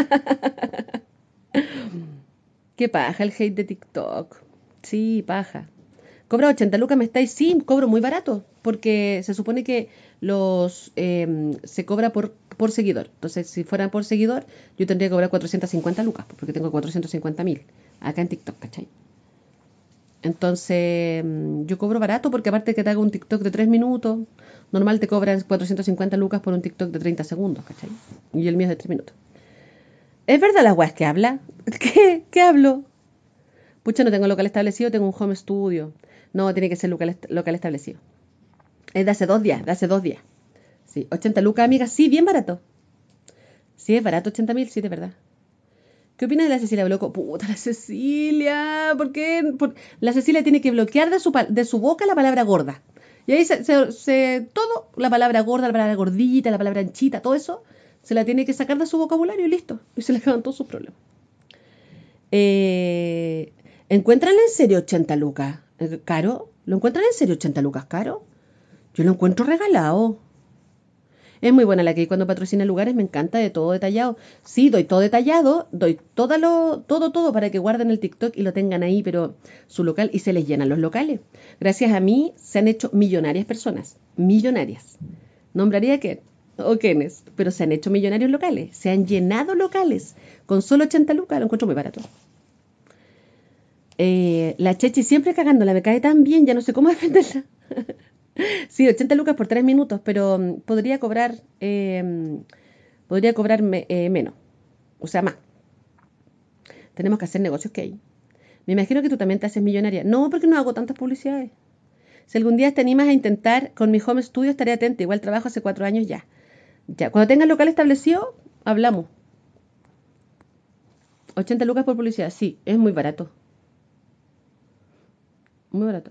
Qué paja el hate de TikTok. Sí, paja. Cobra ochenta lucas, me estáis. Sí, cobro muy barato, porque se supone que los eh, se cobra por, por seguidor. Entonces, si fueran por seguidor, yo tendría que cobrar cuatrocientas cincuenta lucas, porque tengo cuatrocientos cincuenta mil acá en TikTok, ¿cachai? Entonces, mm, yo cobro barato porque aparte que te hago un TikTok de tres minutos, normal te cobran cuatrocientas cincuenta lucas por un TikTok de treinta segundos, ¿cachai? Y el mío es de tres minutos. ¿Es verdad las weas que habla? ¿Qué? ¿Qué hablo? Pucha, no tengo local establecido, tengo un home studio. No, tiene que ser local, est- local establecido. Es de hace dos días, de hace dos días. Sí, ochenta lucas, amiga, sí, bien barato. Sí, es barato, ochenta mil, sí, de verdad. ¿Qué opinas de la Cecilia Bloco? Puta, la Cecilia, ¿por qué? Por- La Cecilia tiene que bloquear de su, pa- de su boca la palabra gorda. Y ahí se, se- se- todo, la palabra gorda, la palabra gordita, la palabra anchita, todo eso, Se la tiene que sacar de su vocabulario y listo. Y se le acaban todos sus problemas. Eh, ¿Encuentran en serio ochenta lucas eh, caro? ¿Lo encuentran en serio ochenta lucas caro? Yo lo encuentro regalado. Es muy buena la que cuando patrocina lugares, me encanta de todo detallado. Sí, doy todo detallado, doy todo, lo, todo, todo para que guarden el TikTok y lo tengan ahí, pero su local, y se les llenan los locales. Gracias a mí se han hecho millonarias personas, millonarias. Nombraría que, o quiénes, pero se han hecho millonarios locales, se han llenado locales. Con solo ochenta lucas lo encuentro muy barato. Eh, la Chechi siempre cagándola, me cae tan bien, ya no sé cómo defenderla. Sí, ochenta lucas por tres minutos, pero mm, podría cobrar, eh, podría cobrar me- eh, menos, o sea, más. Tenemos que hacer negocios que hay. Me imagino que tú también te haces millonaria. No, porque no hago tantas publicidades. Si algún día te animas a intentar con mi home studio, estaré atenta. Igual trabajo hace cuatro años ya. Ya, cuando tengas local establecido, hablamos. ochenta lucas por publicidad, sí, es muy barato. Muy barato.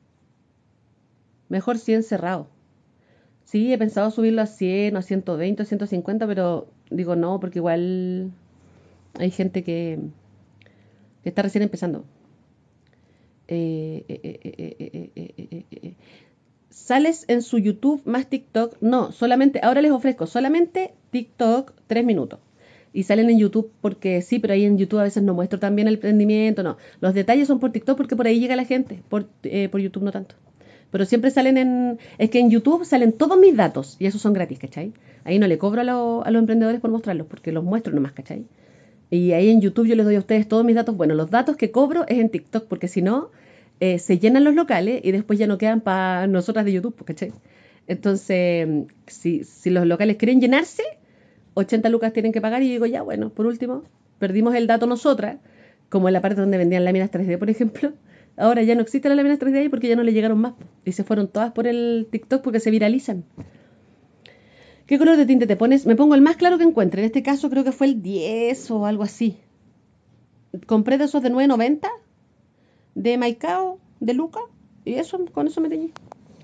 Mejor cien cerrado. Sí, he pensado subirlo a cien o a ciento veinte o ciento cincuenta, pero digo no, porque igual hay gente que, que está recién empezando. Eh, eh, eh, eh, eh, eh, eh, eh, eh, eh. ¿Sales en su YouTube más TikTok? No, solamente, ahora les ofrezco solamente TikTok tres minutos. Y salen en YouTube porque sí, pero ahí en YouTube a veces no muestro tan bien el emprendimiento, no. Los detalles son por TikTok porque por ahí llega la gente, por, eh, por YouTube no tanto. Pero siempre salen en... Es que en YouTube salen todos mis datos y esos son gratis, ¿cachai? Ahí no le cobro a, lo- a los emprendedores por mostrarlos porque los muestro nomás, ¿cachai? Y ahí en YouTube yo les doy a ustedes todos mis datos. Bueno, los datos que cobro es en TikTok porque si no, eh, se llenan los locales y después ya no quedan para nosotras de YouTube, ¿cachai? Entonces, si, si los locales quieren llenarse, ochenta lucas tienen que pagar y yo digo, ya, bueno, por último, perdimos el dato nosotras, como en la parte donde vendían láminas tres D, por ejemplo. Ahora ya no existen las láminas tres D ahí porque ya no le llegaron más. Y se fueron todas por el TikTok porque se viralizan. ¿Qué color de tinte te pones? Me pongo el más claro que encuentre. En este caso creo que fue el diez o algo así. Compré de esos de nueve noventa, de Maicao, de Luca, y eso, con eso me teñí.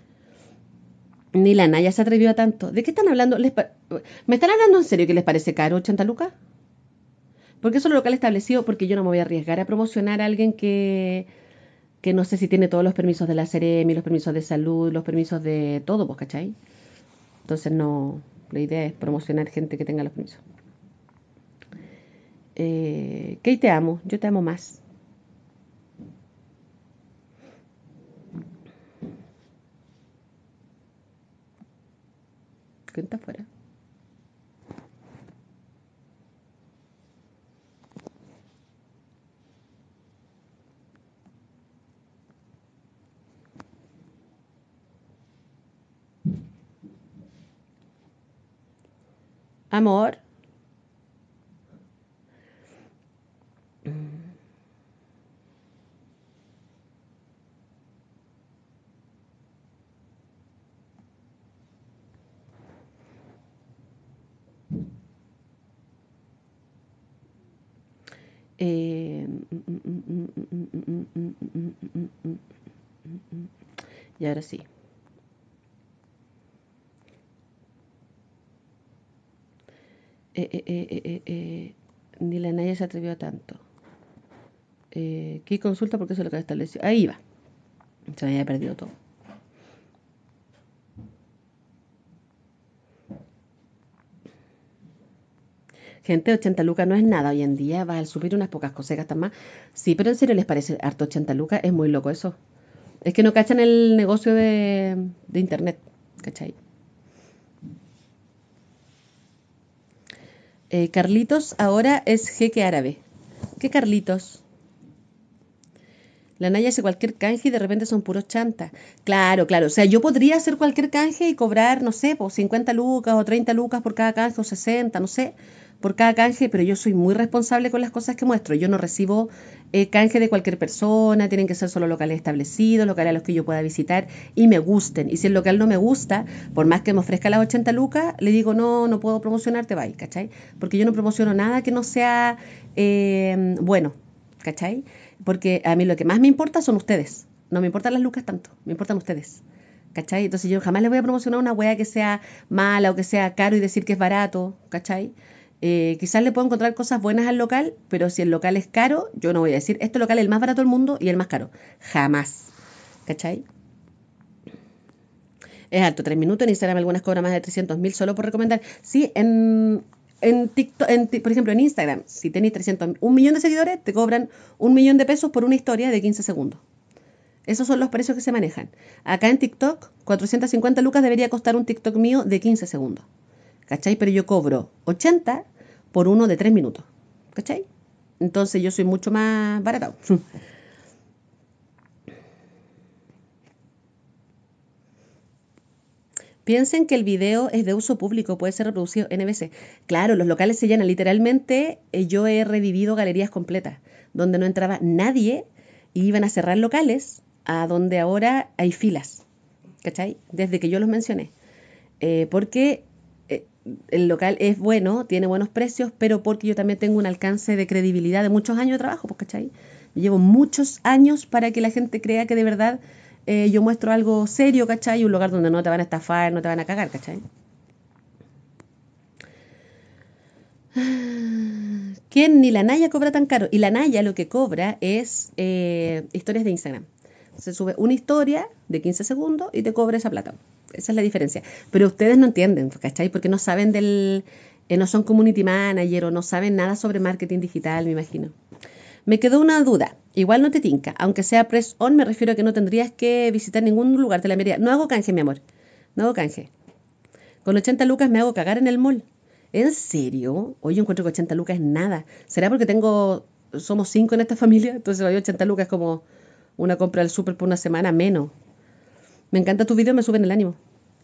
Ni la Naya se atrevió a tanto. ¿De qué están hablando? ¿Les pa- ¿Me están hablando en serio que les parece caro ochenta lucas? Porque eso es lo local establecido, porque yo no me voy a arriesgar a promocionar a alguien que, que no sé si tiene todos los permisos de la Seremi, los permisos de salud, los permisos de todo, pues, ¿cachai? Entonces no, la idea es promocionar gente que tenga los permisos. Eh, Kate, te amo, yo te amo más. ¿Quién está afuera? Amor. Eh, y ahora sí. Eh, eh, eh, eh, eh, eh, Ni la Naya se atrevió a tanto. Eh, ¿Qué consulta? Porque eso es lo que estableció. Ahí va. Se me había perdido todo. Gente, ochenta lucas no es nada hoy en día. Vas al subir unas pocas cosas, gastas más. Sí, pero en serio les parece harto ochenta lucas. Es muy loco eso. Es que no cachan el negocio de, de internet. ¿Cachai? Eh, Carlitos ahora es jeque árabe. ¿Qué Carlitos? La Naya hace cualquier canje y de repente son puros chantas. Claro, claro. O sea, yo podría hacer cualquier canje y cobrar, no sé, pues cincuenta lucas o treinta lucas por cada canje o sesenta, no sé, por cada canje, pero yo soy muy responsable con las cosas que muestro. Yo no recibo eh, canje de cualquier persona, tienen que ser solo locales establecidos, locales a los que yo pueda visitar y me gusten. Y si el local no me gusta, por más que me ofrezca las ochenta lucas, le digo, no, no puedo promocionarte, bye, ¿cachai? Porque yo no promociono nada que no sea eh, bueno, ¿cachai? Porque a mí lo que más me importa son ustedes. No me importan las lucas tanto, me importan ustedes. ¿cachai? Entonces yo jamás les voy a promocionar una weá que sea mala o que sea caro y decir que es barato, ¿cachai? Eh, quizás le puedo encontrar cosas buenas al local, pero si el local es caro, yo no voy a decir, este local es el más barato del mundo y el más caro. Jamás, ¿cachai? Es alto, tres minutos. En Instagram algunas cobran más de trescientos mil solo por recomendar. Sí, en, en TikTok, en, por ejemplo, en Instagram, si tenéis trescientos, un millón de seguidores, te cobran un millón de pesos por una historia de quince segundos. Esos son los precios que se manejan. Acá en TikTok, cuatrocientas cincuenta lucas debería costar un TikTok mío de quince segundos. ¿Cachai? Pero yo cobro ochenta por uno de tres minutos. ¿Cachai? Entonces yo soy mucho más barato. Piensen que el video es de uso público, puede ser reproducido N veces. Claro, los locales se llenan. Literalmente, eh, yo he revivido galerías completas, donde no entraba nadie y iban a cerrar locales, a donde ahora hay filas. ¿Cachai? Desde que yo los mencioné. Eh, porque eh, el local es bueno, tiene buenos precios, pero porque yo también tengo un alcance de credibilidad de muchos años de trabajo, pues, ¿cachai? Yo llevo muchos años para que la gente crea que de verdad eh, yo muestro algo serio, ¿cachai? Un lugar donde no te van a estafar, no te van a cagar, ¿cachai? ¿Quién ni la Naya cobra tan caro? Y la Naya lo que cobra es eh, historias de Instagram. Se sube una historia de quince segundos y te cobra esa plata. Esa es la diferencia. Pero ustedes no entienden, ¿cachai? Porque no saben del... Eh, no son community manager o no saben nada sobre marketing digital, me imagino. Me quedó una duda. Igual no te tinca. Aunque sea press on, me refiero a que no tendrías que visitar ningún lugar de la mayoría. No hago canje, mi amor. No hago canje. Con ochenta lucas me hago cagar en el mall. ¿En serio? Hoy yo encuentro que ochenta lucas es nada. ¿Será porque tengo... somos cinco en esta familia? Entonces hoy ochenta lucas es como una compra del súper por una semana menos. Me encanta tu video, me suben el ánimo.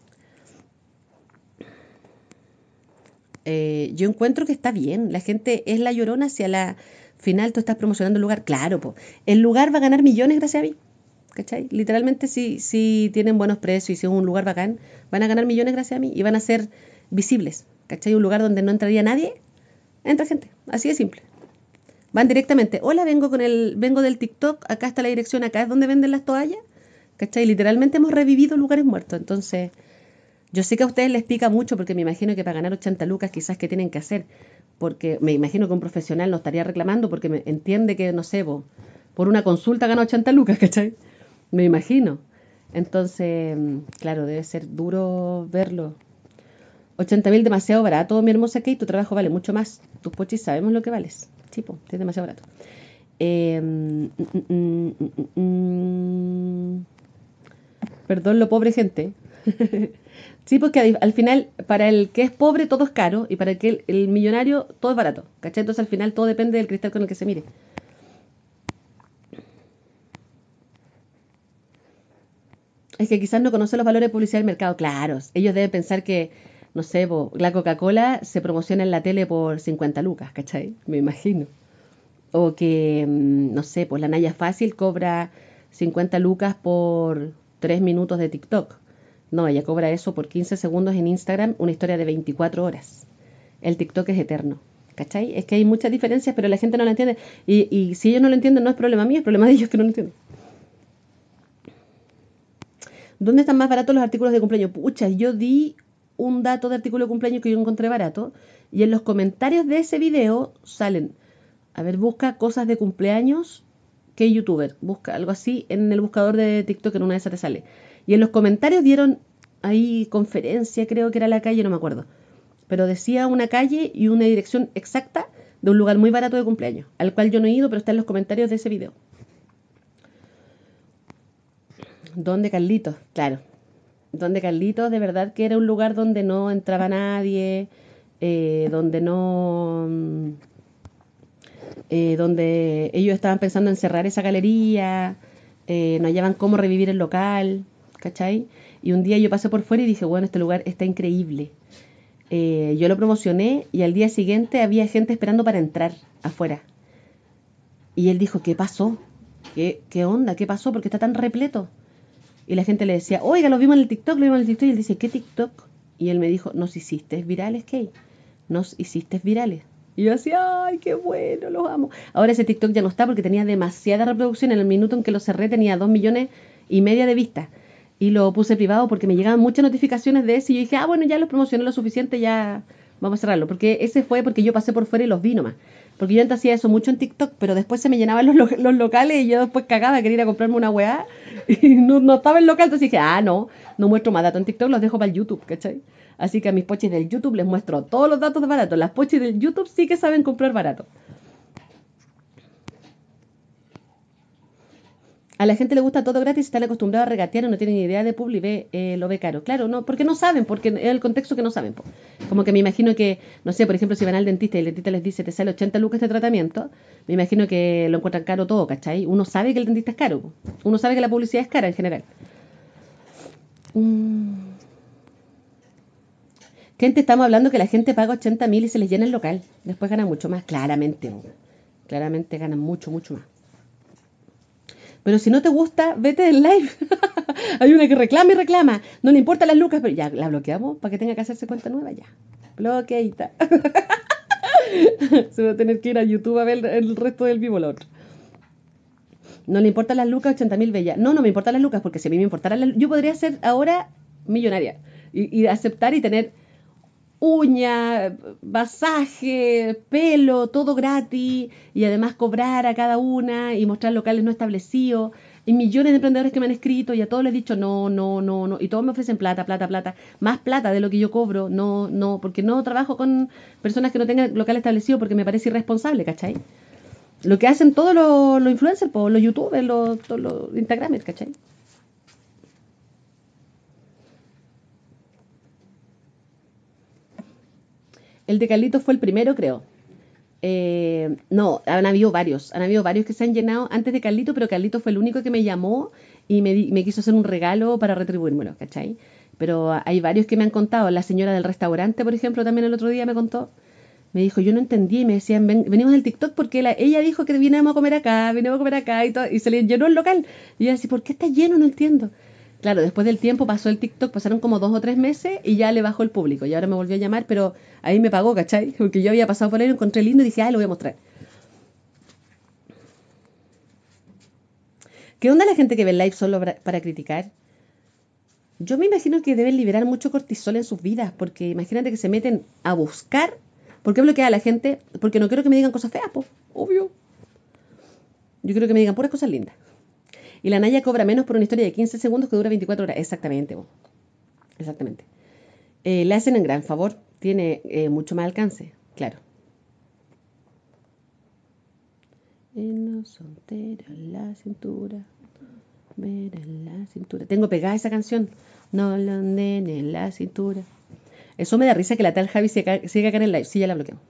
Eh, yo encuentro que está bien. La gente es la llorona hacia la final. Tú estás promocionando el lugar. Claro, po. El lugar va a ganar millones gracias a mí. ¿Cachai? Literalmente si, si tienen buenos precios y si es un lugar bacán, van a ganar millones gracias a mí y van a ser visibles. ¿Cachai? Un lugar donde no entraría nadie, entra gente. Así de simple. Van directamente. Hola, vengo con el, vengo del TikTok, acá está la dirección, acá es donde venden las toallas. ¿Cachai? Literalmente hemos revivido lugares muertos. Entonces, yo sé que a ustedes les pica mucho porque me imagino que para ganar ochenta lucas quizás qué tienen que hacer. Porque me imagino que un profesional no estaría reclamando porque me entiende que, no sé, po, por una consulta gana ochenta lucas, ¿cachai? Me imagino. Entonces, claro, debe ser duro verlo. ochenta mil demasiado barato, mi hermosa Kate, tu trabajo vale mucho más. Tus pochis sabemos lo que vales. Tipo, es demasiado barato. Eh, mm, mm, mm, mm, perdón, lo pobre gente. Sí, porque al final, para el que es pobre todo es caro y para el que el, el millonario todo es barato. ¿Cachai? Entonces al final todo depende del cristal con el que se mire. Es que quizás no conocen los valores de publicidad del mercado. Claro, ellos deben pensar que, no sé, po, la Coca-Cola se promociona en la tele por cincuenta lucas, ¿cachai? Me imagino. O que, mm, no sé, pues la Naya Fácil cobra cincuenta lucas por tres minutos de TikTok. No, ella cobra eso por quince segundos en Instagram, una historia de veinticuatro horas. El TikTok es eterno. ¿Cachai? Es que hay muchas diferencias, pero la gente no lo entiende. Y, y si ellos no lo entienden, no es problema mío, es problema de ellos que no lo entienden. ¿Dónde están más baratos los artículos de cumpleaños? Pucha, yo di un dato de artículo de cumpleaños que yo encontré barato y en los comentarios de ese video salen, a ver, busca cosas de cumpleaños que youtuber, busca algo así en el buscador de TikTok, en una de esas te sale. Y en los comentarios dieron ahí conferencia, creo que era la calle, no me acuerdo, pero decía una calle y una dirección exacta de un lugar muy barato de cumpleaños, al cual yo no he ido, pero está en los comentarios de ese video. ¿Dónde Carlitos? Claro. Donde Carlitos de verdad que era un lugar donde no entraba nadie, eh, donde no... mm, eh, donde ellos estaban pensando en cerrar esa galería, eh, no hallaban cómo revivir el local, ¿cachai? Y un día yo pasé por fuera y dije, bueno, este lugar está increíble. Eh, yo lo promocioné y al día siguiente había gente esperando para entrar afuera. Y él dijo, ¿qué pasó? ¿Qué, qué onda? ¿Qué pasó? ¿Por qué está tan repleto? Y la gente le decía, oiga, lo vimos en el TikTok, lo vimos en el TikTok. Y él dice, ¿qué TikTok? Y él me dijo, nos hiciste virales, Kay. Nos hiciste virales. Y yo decía, ay, qué bueno, los amo. Ahora ese TikTok ya no está porque tenía demasiada reproducción. En el minuto en que lo cerré tenía dos millones y media de vistas. y lo puse privado porque me llegaban muchas notificaciones de ese y yo dije, ah, bueno, ya los promocioné lo suficiente, ya vamos a cerrarlo. Porque ese fue porque yo pasé por fuera y los vi nomás. Porque yo antes hacía eso mucho en TikTok, pero después se me llenaban los, lo- los locales y yo después cagaba, quería ir a comprarme una weá y no, no estaba el local. Entonces dije, ah, no, no muestro más datos en TikTok, los dejo para el YouTube, ¿cachai? Así que a mis pochis del YouTube les muestro todos los datos de barato. Las pochis del YouTube sí que saben comprar barato. A la gente le gusta todo gratis, están acostumbrados a regatear o no tienen idea de Publi, ve, eh, lo ve caro. Claro, no, porque no saben, porque es el contexto que no saben. Po. Como que me imagino que, no sé, por ejemplo, si van al dentista y el dentista les dice, te sale ochenta lucas este tratamiento, me imagino que lo encuentran caro todo, ¿cachai? Uno sabe que el dentista es caro, po. Uno sabe que la publicidad es cara en general. Mm. Gente, estamos hablando que la gente paga ochenta mil y se les llena el local. Después ganan mucho más, claramente. Po. Claramente ganan mucho, mucho más. Pero si no te gusta, vete del live. Hay una que reclama y reclama. No le importan las lucas, pero ya la bloqueamos para que tenga que hacerse cuenta nueva ya. Bloqueadita. Se va a tener que ir a YouTube a ver el resto del vivo lo otro. No le importan las lucas, ochenta mil bellas. No, no me importan las lucas, porque si a mí me importaran las yo podría ser ahora millonaria. Y, y aceptar y tener uña, masaje, pelo, todo gratis y además cobrar a cada una y mostrar locales no establecidos. Y millones de emprendedores que me han escrito y a todos les he dicho no, no, no, no. Y todos me ofrecen plata, plata, plata. Más plata de lo que yo cobro. No, no, porque no trabajo con personas que no tengan local establecido porque me parece irresponsable, ¿cachai? Lo que hacen todos los, los influencers, po, los youtubers, los, todos los instagramers, ¿cachai? El de Carlitos fue el primero, creo. Eh, no, han habido varios, han habido varios que se han llenado antes de Carlito, pero Carlito fue el único que me llamó y me, di- me quiso hacer un regalo para retribuírmelo, ¿cachai? Pero hay varios que me han contado. La señora del restaurante, por ejemplo, también el otro día me contó. Me dijo, yo no entendí y me decían, "Ven- venimos del TikTok porque la- ella dijo que vinimos a comer acá, vinimos a comer acá y todo, y se le llenó el local. Y yo así, ¿por qué está lleno? No entiendo. Claro, después del tiempo pasó el TikTok, pasaron como dos o tres meses y ya le bajó el público. Y ahora me volvió a llamar, pero ahí me pagó, ¿cachai? Porque yo había pasado por ahí, lo encontré lindo y dije, ah, lo voy a mostrar. ¿Qué onda la gente que ve live solo para, para criticar? Yo me imagino que deben liberar mucho cortisol en sus vidas, porque imagínate que se meten a buscar. ¿Por qué bloquea a la gente? Porque no quiero que me digan cosas feas, pues, obvio. Yo quiero que me digan puras cosas lindas. Y la Naya cobra menos por una historia de quince segundos que dura veinticuatro horas. Exactamente, po. Exactamente. Eh, le hacen un gran favor. Tiene eh, mucho más alcance, claro. En los solteros, la cintura. Ver en la cintura. Tengo pegada esa canción. No lo anden en la cintura. Eso me da risa que la tal Javi siga, siga acá en el live. Sí, ya la bloqueo.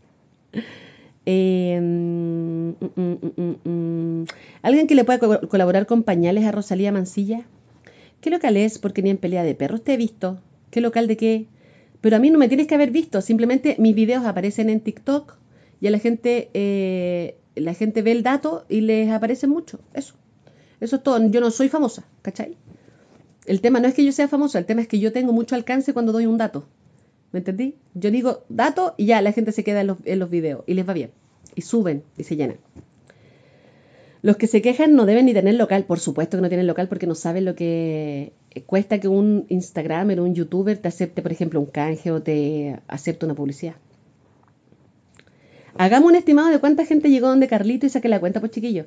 Eh, mm, mm, mm, mm, mm. ¿Alguien que le pueda co- colaborar con pañales a Rosalía Mancilla? ¿Qué local es? Porque ni en pelea de perros te he visto. ¿Qué local de qué? Pero a mí no me tienes que haber visto. Simplemente mis videos aparecen en TikTok y a la gente, eh, la gente ve el dato y les aparece mucho. Eso. Eso es todo. Yo no soy famosa, ¿cachai? El tema no es que yo sea famosa, el tema es que yo tengo mucho alcance cuando doy un dato. ¿Me entendí? Yo digo dato y ya la gente se queda en los, en los videos y les va bien. Y suben y se llenan. Los que se quejan no deben ni tener local, por supuesto que no tienen local porque no saben lo que cuesta que un Instagramer o un YouTuber te acepte, por ejemplo, un canje o te acepte una publicidad. Hagamos un estimado de cuánta gente llegó donde Carlito y saque la cuenta, pues chiquillos.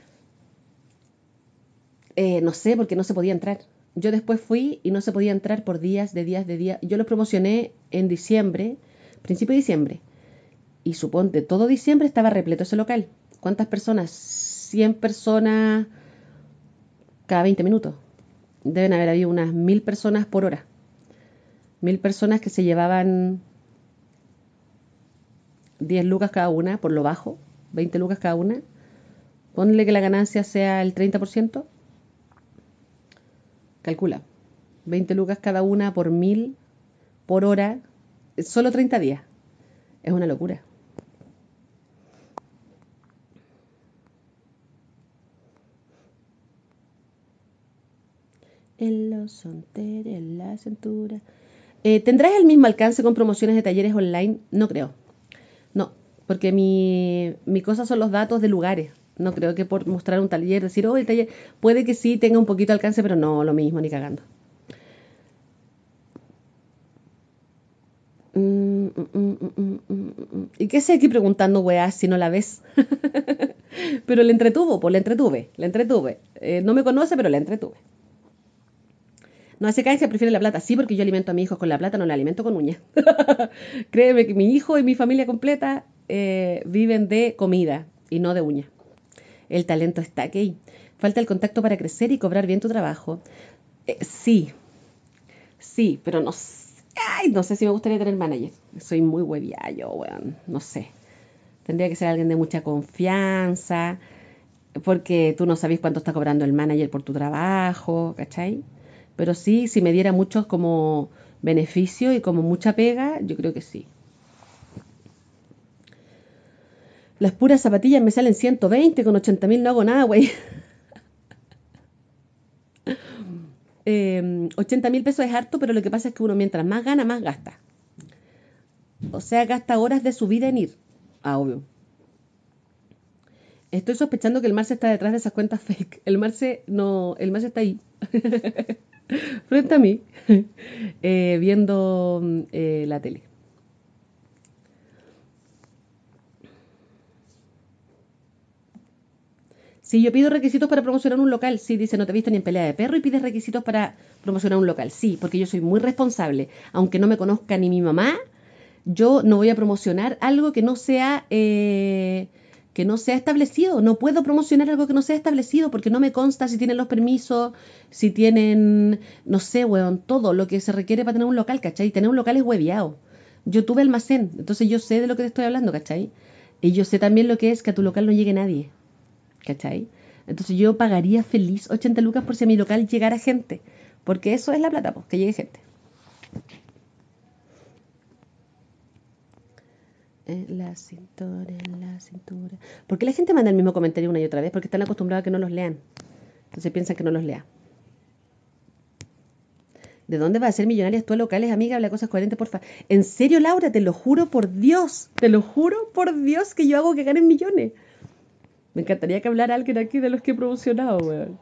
Eh, no sé, porque no se podía entrar. Yo después fui y no se podía entrar por días, de días, de días. Yo los promocioné en diciembre, principio de diciembre. Y suponte, todo diciembre estaba repleto ese local. ¿Cuántas personas? Cien personas cada veinte minutos. Deben haber habido unas mil personas por hora. Mil personas que se llevaban diez lucas cada una, por lo bajo, veinte lucas cada una. Ponle que la ganancia sea el treinta por ciento. Calcula. veinte lucas cada una por mil por hora. Solo treinta días. Es una locura. En los solteros, en la cintura. Eh, ¿Tendrás el mismo alcance con promociones de talleres online? No creo. No, porque mi, mi cosa son los datos de lugares. No creo que por mostrar un taller, decir, oh, el taller, puede que sí tenga un poquito de alcance, pero no lo mismo, ni cagando. Mm, mm, mm, mm, mm, mm. ¿Y qué sé aquí preguntando, weá, si no la ves? Pero le entretuvo, pues le entretuve, le entretuve. Eh, no me conoce, pero le entretuve. No hace canje, prefiere la plata. Sí, porque yo alimento a mis hijos con la plata, no la alimento con uñas. Créeme que mi hijo y mi familia completa eh, viven de comida y no de uñas. El talento está aquí. Falta el contacto para crecer y cobrar bien tu trabajo. Eh, sí, sí, pero no sé. Ay, no sé si me gustaría tener manager. Soy muy huevía yo, weón. No sé. Tendría que ser alguien de mucha confianza, porque tú no sabes cuánto está cobrando el manager por tu trabajo, ¿cachai? Pero sí, si me diera muchos como beneficio y como mucha pega, yo creo que sí. Las puras zapatillas me salen ciento veinte, con ochenta mil no hago nada, güey. Eh, ochenta mil pesos es harto, pero lo que pasa es que uno mientras más gana, más gasta. O sea, gasta horas de su vida en ir. Ah, obvio. Estoy sospechando que el Marce está detrás de esas cuentas fake. El Marce no, el Marce está ahí. Frente a mí, eh, viendo eh, la tele. Si yo pido requisitos para promocionar un local, sí, dice, no te he visto ni en pelea de perro y pides requisitos para promocionar un local. Sí, porque yo soy muy responsable. Aunque no me conozca ni mi mamá, yo no voy a promocionar algo que no sea eh, que no sea establecido. No puedo promocionar algo que no sea establecido porque no me consta si tienen los permisos, si tienen, no sé, weón, todo lo que se requiere para tener un local, ¿cachai? Tener un local es hueviado. Yo tuve almacén, entonces yo sé de lo que te estoy hablando, ¿cachai? Y yo sé también lo que es que a tu local no llegue nadie, ¿cachai? Entonces yo pagaría feliz ochenta lucas por si a mi local llegara gente, porque eso es la plata, pues, que llegue gente. En la cintura, en la cintura. ¿Por qué la gente manda el mismo comentario una y otra vez? Porque están acostumbrados a que no los lean. Entonces piensan que no los lea. ¿De dónde vas a ser millonaria tú locales, amiga? Habla cosas coherentes, porfa. En serio, Laura, te lo juro por Dios. Te lo juro por Dios que yo hago que ganen millones. Me encantaría que hablara alguien aquí de los que he promocionado, weón.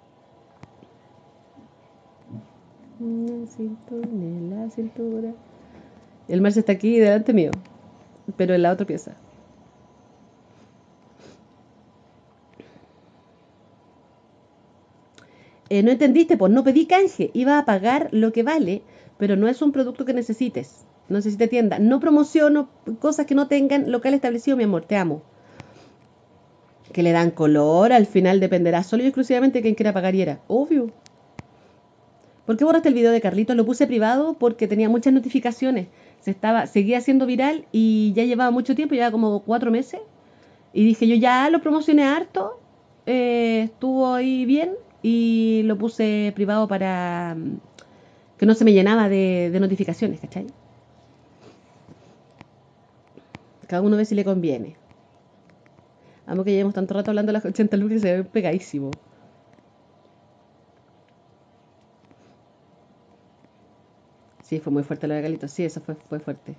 En la cintura, en la cintura. El Marce está aquí delante mío, pero en la otra pieza. Eh, ¿no entendiste? Pues no pedí canje. Iba a pagar lo que vale, pero no es un producto que necesites. No necesite tienda. No promociono cosas que no tengan local establecido, mi amor. Te amo. Que le dan color, al final dependerá solo y exclusivamente de quién quiera pagar y era. Obvio. ¿Por qué borraste el video de Carlitos? Lo puse privado porque tenía muchas notificaciones. Se estaba, seguía siendo viral y ya llevaba mucho tiempo, llevaba como cuatro meses. Y dije, yo ya lo promocioné harto, eh, estuvo ahí bien y lo puse privado para mm, que no se me llenaba de, de notificaciones, ¿cachai? Cada uno ve si le conviene. Amo que llevemos tanto rato hablando de las ochenta lucas y se ve pegadísimo. Sí, fue muy fuerte lo de Galito. Sí, eso fue, fue fuerte.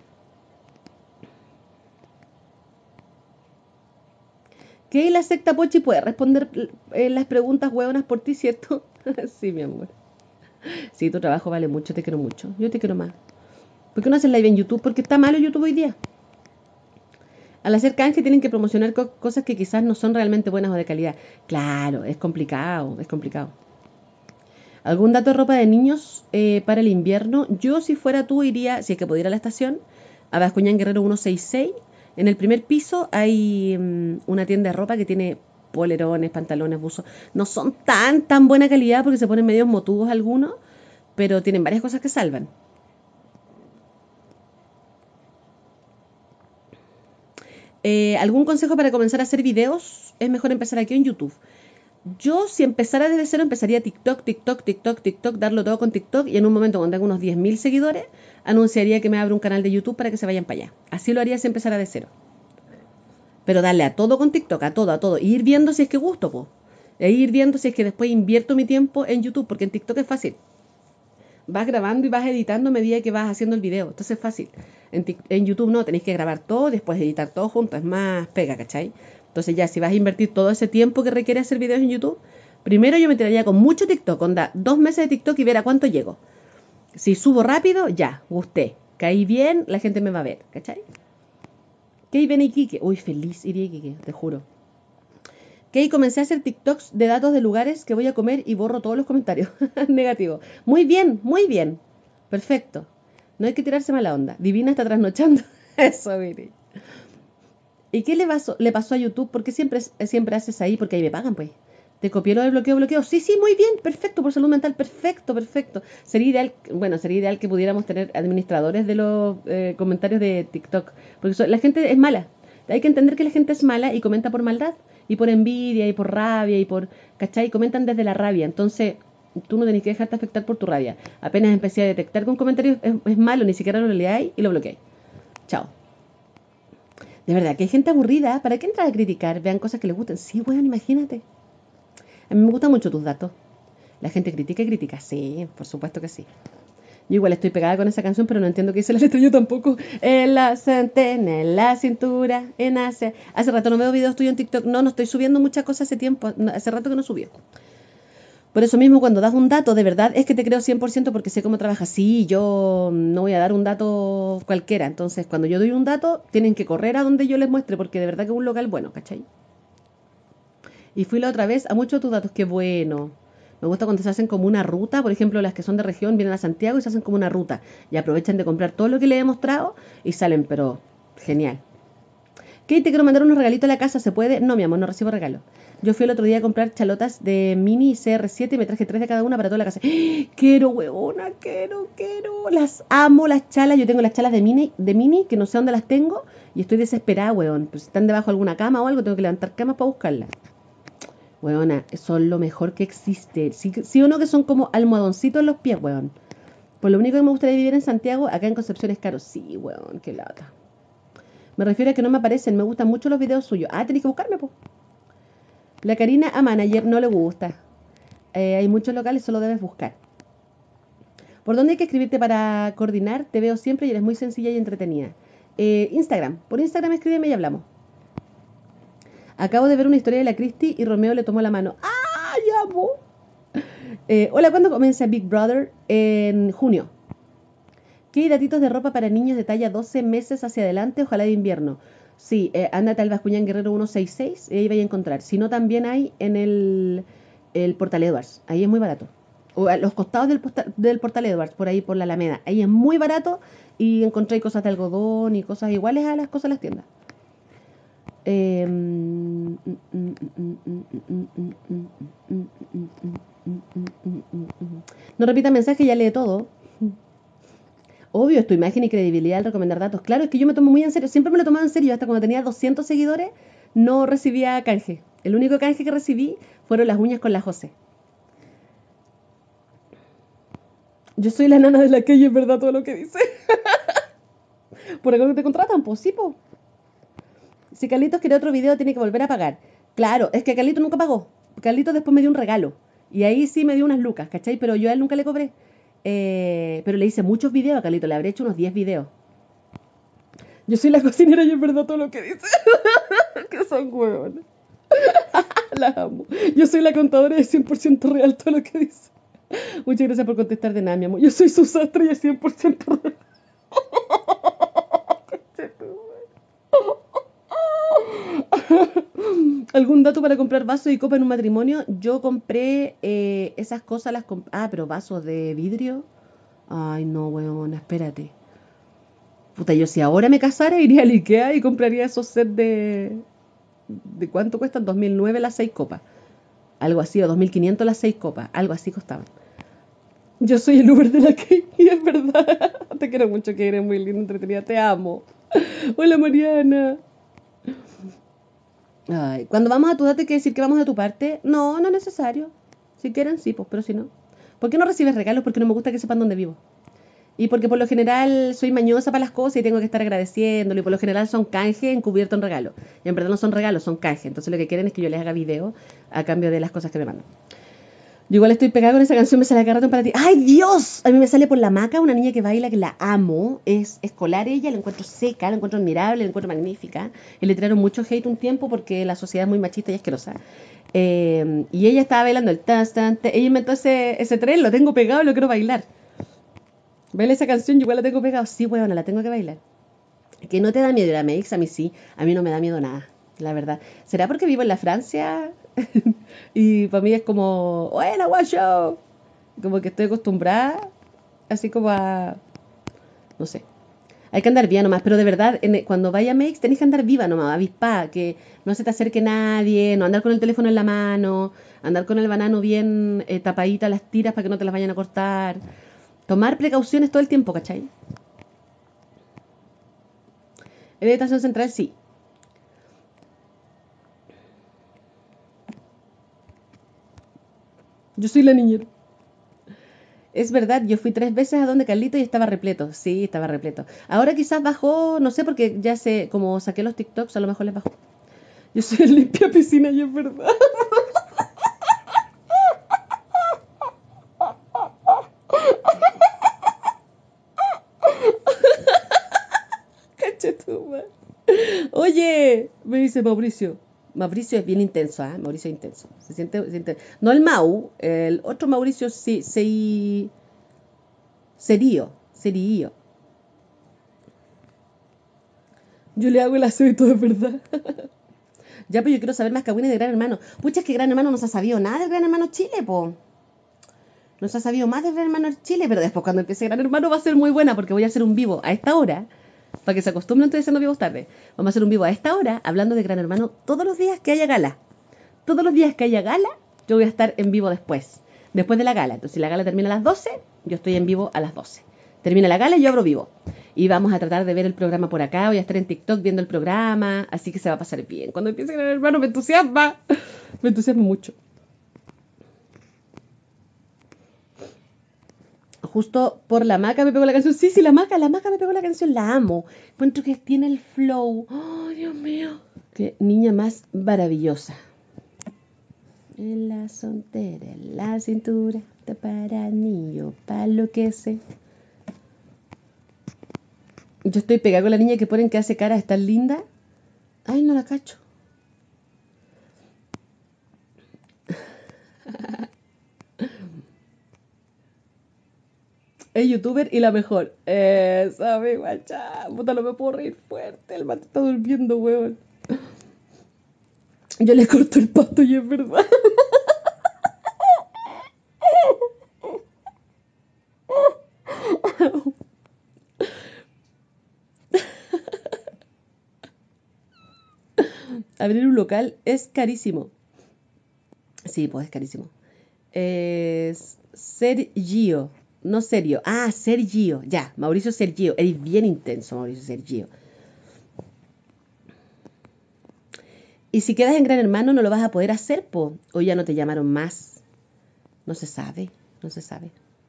¿Qué? La secta Pochi puede responder eh, las preguntas hueonas por ti, ¿cierto? Sí, mi amor. Sí, tu trabajo vale mucho, te quiero mucho. Yo te quiero más. ¿Por qué no haces live en YouTube? Porque está malo YouTube hoy día. Al hacer canje tienen que promocionar co- cosas que quizás no son realmente buenas o de calidad. Claro, es complicado, es complicado. ¿Algún dato de ropa de niños eh, para el invierno? Yo, si fuera tú, iría, si es que pudiera ir a la estación, a Bascuñán Guerrero ciento sesenta y seis. En el primer piso hay mm, una tienda de ropa que tiene polerones, pantalones, buzos. No son tan, tan buena calidad porque se ponen medios motudos algunos, pero tienen varias cosas que salvan. Eh, ¿Algún consejo para comenzar a hacer videos? Es mejor empezar aquí en YouTube. Yo, si empezara desde cero, empezaría TikTok, TikTok, TikTok, TikTok, darlo todo con TikTok y en un momento cuando tenga unos diez mil seguidores, anunciaría que me abro un canal de YouTube para que se vayan para allá. Así lo haría si empezara de cero. Pero darle a todo con TikTok, a todo, a todo. Y ir viendo si es que gusto, po. E ir viendo si es que después invierto mi tiempo en YouTube, porque en TikTok es fácil. Vas grabando y vas editando a medida que vas haciendo el video. Entonces es fácil. En, Tik- en YouTube no, tenéis que grabar todo, después editar todo junto. Es más pega, ¿cachai? Entonces ya, si vas a invertir todo ese tiempo que requiere hacer videos en YouTube, primero yo me tiraría con mucho TikTok, onda, dos meses de TikTok y ver a cuánto llego. Si subo rápido, ya, gusté. Caí bien, la gente me va a ver, ¿cachai? ¿Qué ven Iquique? Uy, feliz iría a Iquique, te juro. Que comencé a hacer TikToks de datos de lugares que voy a comer y borro todos los comentarios negativos. Muy bien, muy bien. Perfecto. No hay que tirarse mala onda. Divina está trasnochando. Eso, mire. ¿Y qué le pasó, le pasó a YouTube? ¿Por qué siempre, siempre haces ahí? Porque ahí me pagan, pues. ¿Te copió lo del bloqueo, bloqueo? Sí, sí, muy bien, perfecto, por salud mental, perfecto, perfecto. Sería ideal, bueno, sería ideal que pudiéramos tener administradores de los eh, comentarios de TikTok, porque so, la gente es mala. Hay que entender que la gente es mala y comenta por maldad, y por envidia, y por rabia, y por, ¿cachai? Comentan desde la rabia, entonces tú no tenés que dejarte afectar por tu rabia. Apenas empecé a detectar que un comentario es, es malo, ni siquiera lo leáis y lo bloqueáis. Chao. De verdad, que hay gente aburrida, ¿para qué entrar a criticar? Vean cosas que les gusten. Sí, bueno, imagínate. A mí me gustan mucho tus datos. La gente critica y critica. Sí, por supuesto que sí. Yo igual estoy pegada con esa canción, pero no entiendo qué dice la letra yo tampoco. En la centena, en la cintura, en Asia. Hace rato no veo videos tuyos en TikTok. No, no estoy subiendo muchas cosas hace tiempo. No, hace rato que no subió. Por eso mismo, cuando das un dato, de verdad es que te creo cien por ciento porque sé cómo trabajas. Sí, yo no voy a dar un dato cualquiera. Entonces, cuando yo doy un dato, tienen que correr a donde yo les muestre, porque de verdad que es un local bueno, ¿cachai? Y fui la otra vez a muchos de tus datos, qué bueno. Me gusta cuando se hacen como una ruta, por ejemplo, las que son de región vienen a Santiago y se hacen como una ruta. Y aprovechan de comprar todo lo que les he mostrado y salen, pero genial. Kate, te quiero mandar unos regalitos a la casa, ¿se puede? No, mi amor, no recibo regalos. Yo fui el otro día a comprar chalotas de Mini y C R siete y me traje tres de cada una para toda la casa. ¡Ah! Quiero, huevona, quiero, quiero. Las amo, las chalas. Yo tengo las chalas de Mini, de Mini que no sé dónde las tengo y estoy desesperada, huevón. Pues si están debajo de alguna cama o algo, tengo que levantar camas para buscarlas. Huevona, son lo mejor que existe. Sí, sí o no que son como almohadoncitos en los pies, huevón. Por lo único que me gustaría vivir en Santiago, acá en Concepción es caro. Sí, huevón, qué lata. Me refiero a que no me aparecen, me gustan mucho los videos suyos. Ah, tenés que buscarme, po. La Karina a Manager no le gusta. Eh, hay muchos locales, solo debes buscar. ¿Por dónde hay que escribirte para coordinar? Te veo siempre y eres muy sencilla y entretenida. Eh, Instagram. Por Instagram escríbeme y hablamos. Acabo de ver una historia de la Cristi y Romeo le tomó la mano. ¡Ah, ya, po! Eh, hola, ¿cuándo comienza Big Brother? En junio. ¿Qué hay datitos de ropa para niños de talla doce meses hacia adelante? Ojalá de invierno. Sí, eh, ándate al Bascuñán Guerrero ciento sesenta y seis y ahí vais a encontrar. Si no, también hay en el, el Portal Edwards. Ahí es muy barato. O a los costados del, posta, del Portal Edwards, por ahí por la Alameda. Ahí es muy barato y encontré cosas de algodón y cosas iguales a las cosas de las tiendas. Eh, no repita mensaje, ya lee todo. Obvio, es tu imagen y credibilidad al recomendar datos. Claro, es que yo me tomo muy en serio. Siempre me lo tomaba en serio. Hasta cuando tenía doscientos seguidores, no recibía canje. El único canje que recibí fueron las uñas con la José. Yo soy la nana de la calle, es verdad todo lo que dice. Por algo que te contratan, pues sí, pues. Si Carlitos quiere otro video, tiene que volver a pagar. Claro, es que Carlitos nunca pagó. Carlitos después me dio un regalo. Y ahí sí me dio unas lucas, ¿cachai? Pero yo a él nunca le cobré. Eh, pero le hice muchos videos a Carlitos. Le habré hecho unos diez videos. Yo soy la cocinera y es verdad todo lo que dice. Que son huevones. La amo. Yo soy la contadora y es cien por ciento real todo lo que dice. Muchas gracias por contestar de nada, mi amor. Yo soy su sastre y es cien por ciento real. ¿Algún dato para comprar vasos y copa en un matrimonio? Yo compré eh, esas cosas, las comp Ah, pero vasos de vidrio. Ay, no, weón, espérate. Puta, yo si ahora me casara iría al Ikea y compraría esos sets de... ¿De cuánto cuestan? dos mil nueve las seis copas. Algo así, o dos mil quinientos las seis copas. Algo así costaban. Yo soy el Uber de la Kate y es verdad. Te quiero mucho, que eres muy linda, entretenida. Te amo. Hola, Mariana. Ay, cuando vamos a tu dato hay que decir que vamos de tu parte. No, no es necesario. Si quieren, sí, pues, pero si no. ¿Por qué no recibes regalos? Porque no me gusta que sepan dónde vivo. Y porque por lo general soy mañosa para las cosas y tengo que estar agradeciéndolo. Y por lo general son canje encubierto en regalo. Y en verdad no son regalos, son canje. Entonces lo que quieren es que yo les haga video a cambio de las cosas que me mandan. Yo igual estoy pegada con esa canción, me sale cada rato para ti. ¡Ay, Dios! A mí me sale por la maca una niña que baila, que la amo. Es escolar ella, la encuentro seca, la encuentro admirable, la encuentro magnífica. Y le tiraron mucho hate un tiempo porque la sociedad es muy machista y asquerosa. Eh, y ella estaba bailando el tan, tan, tan. Ella inventó ese, ese tren, lo tengo pegado y lo quiero bailar. Baila esa canción, yo igual la tengo pegado. Sí, weona, la tengo que bailar. Que no te da miedo ir a Meix, a mí sí. A mí no me da miedo nada, la verdad. ¿Será porque vivo en la Francia? Y para mí es como, bueno, guacho. Como que estoy acostumbrada, así como a, no sé. Hay que andar viva nomás, pero de verdad, en el- cuando vaya a Makes tenés que andar viva nomás, avispa, que no se te acerque nadie, no andar con el teléfono en la mano, andar con el banano bien eh, tapadita las tiras para que no te las vayan a cortar. Tomar precauciones todo el tiempo, ¿cachai? En la estación central sí. Yo soy la niñera. Es verdad, yo fui tres veces a donde Carlito y estaba repleto. Sí, estaba repleto. Ahora quizás bajó, no sé, porque ya sé, como saqué los TikToks, a lo mejor les bajó. Yo soy el limpia piscina y es verdad. Cachetuma. Oye, me dice Mauricio. Mauricio es bien intenso, ¿ah? Mauricio es intenso. Se siente, se siente- No el Mau, el otro Mauricio sí, sí, serio, serio. Yo le hago el aseo y todo es verdad. Ya, pero yo quiero saber más cagüines de Gran Hermano. Pucha, es que Gran Hermano no se ha sabido nada del Gran Hermano Chile, po. No se ha sabido más del Gran Hermano Chile, pero después cuando empiece Gran Hermano va a ser muy buena porque voy a hacer un vivo a esta hora. Para que se acostumbren ustedes haciendo vivos tarde. Vamos a hacer un vivo a esta hora hablando de Gran Hermano todos los días que haya gala. Todos los días que haya gala, yo voy a estar en vivo después. Después de la gala. Entonces, si la gala termina a las doce, yo estoy en vivo a las doce. Termina la gala y yo abro vivo. Y vamos a tratar de ver el programa por acá. Voy a estar en TikTok viendo el programa. Así que se va a pasar bien. Cuando empiece Gran Hermano me entusiasma. Me entusiasma mucho. Justo por la maca me pegó la canción. Sí, sí, la maca, la maca me pegó la canción. La amo. Encuentro que tiene el flow. Oh, Dios mío. Qué niña más maravillosa. En la soltera, en la cintura, te para anillo, pa' lo que sé. Yo estoy pegada con la niña que ponen que hace cara, ¿está linda? Ay, no la cacho. Es youtuber y la mejor. Esa, mi guacha. Puta, no me puedo reír fuerte. El mate está durmiendo, weón. Yo le corto el pasto y es verdad. Abrir un local es carísimo. Sí, pues es carísimo. Es Sergio, no Serio. Ah, Sergio, ya, Mauricio Sergio. Eres bien intenso, Mauricio Sergio. Y si quedas en Gran Hermano no lo vas a poder hacer, po. O ya no te llamaron más. No se sabe, no se sabe.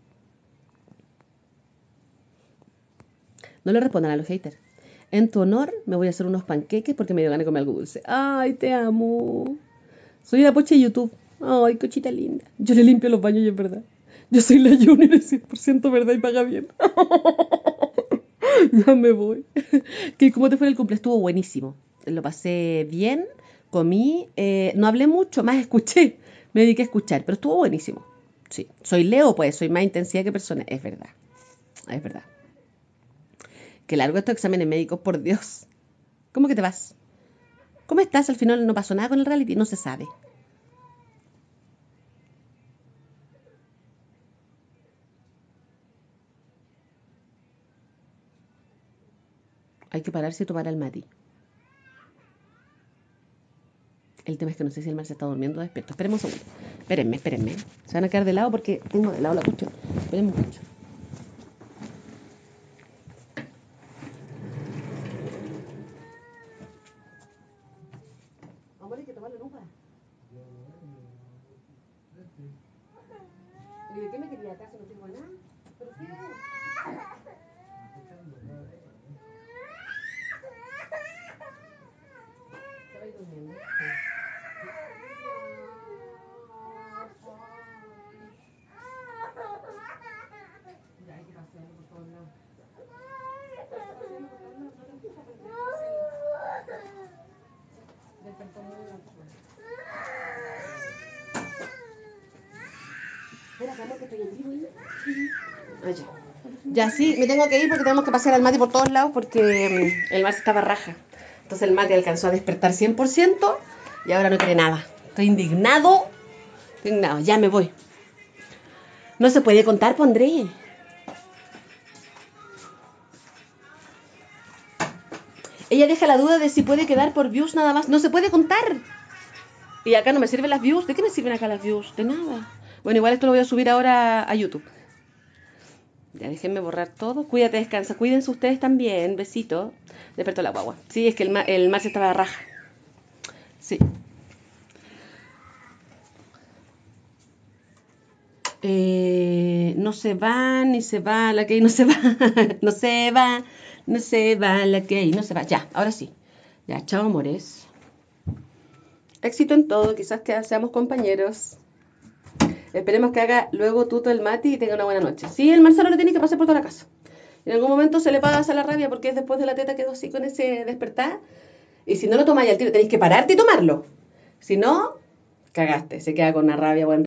No le respondan a los haters. En tu honor me voy a hacer unos panqueques porque me dio ganas de comer algo dulce. Ay, te amo. Soy la pocha de YouTube. Ay, cochita linda. Yo le limpio los baños y es verdad. Yo soy la Junior, es cien por ciento verdad y paga bien. Ya me voy. ¿Qué, ¿Cómo te fue el cumple? Estuvo buenísimo. Lo pasé bien, comí, eh, no hablé mucho, más escuché. Me dediqué a escuchar, pero estuvo buenísimo. Sí, soy Leo, pues, soy más intensidad que persona. Es verdad, es verdad. Qué largo estos exámenes médicos, por Dios. ¿Cómo que te vas? ¿Cómo estás? Al final no pasó nada con el reality, no se sabe. Hay que pararse y tomar al mati. El tema es que no sé si el mar se está durmiendo o despierto. Esperemos un segundo. Espérenme, espérenme. Se van a quedar de lado porque tengo de lado la cuestión. Esperemos mucho. Amor, hay que tomar la lupa. ¿Y de qué me quería acaso? No tengo nada. ¿Pero qué hago? ¿Estabais durmiendo? Sí. Ah, ya. Ya sí, me tengo que ir porque tenemos que pasear al Mati por todos lados porque mm, el Mati estaba raja. Entonces el Mati alcanzó a despertar cien por ciento y ahora no quiere nada. Estoy indignado. Estoy indignado. Ya me voy. No se puede contar, pondré. Ella deja la duda de si puede quedar por views nada más. No se puede contar. Y acá no me sirven las views. ¿De qué me sirven acá las views? De nada. Bueno, igual esto lo voy a subir ahora a YouTube. Ya déjenme borrar todo. Cuídate, descansa. Cuídense ustedes también. Besito. Despertó la guagua. Sí, es que el, ma el mar se estaba raja. Sí. Eh, no se va, ni se va, la que no se va. No se va, no se va, la que no se va. Ya, ahora sí. Ya, chao, amores. Éxito en todo. Quizás que seamos compañeros. Esperemos que haga luego tuto el Mati y tenga una buena noche. Sí, el Marcelo le tiene que pasar por toda la casa. En algún momento se le pasa la rabia porque es después de la teta quedó así con ese despertar. Y si no lo tomáis al tiro, tenéis que pararte y tomarlo. Si no, cagaste. Se queda con una rabia, buen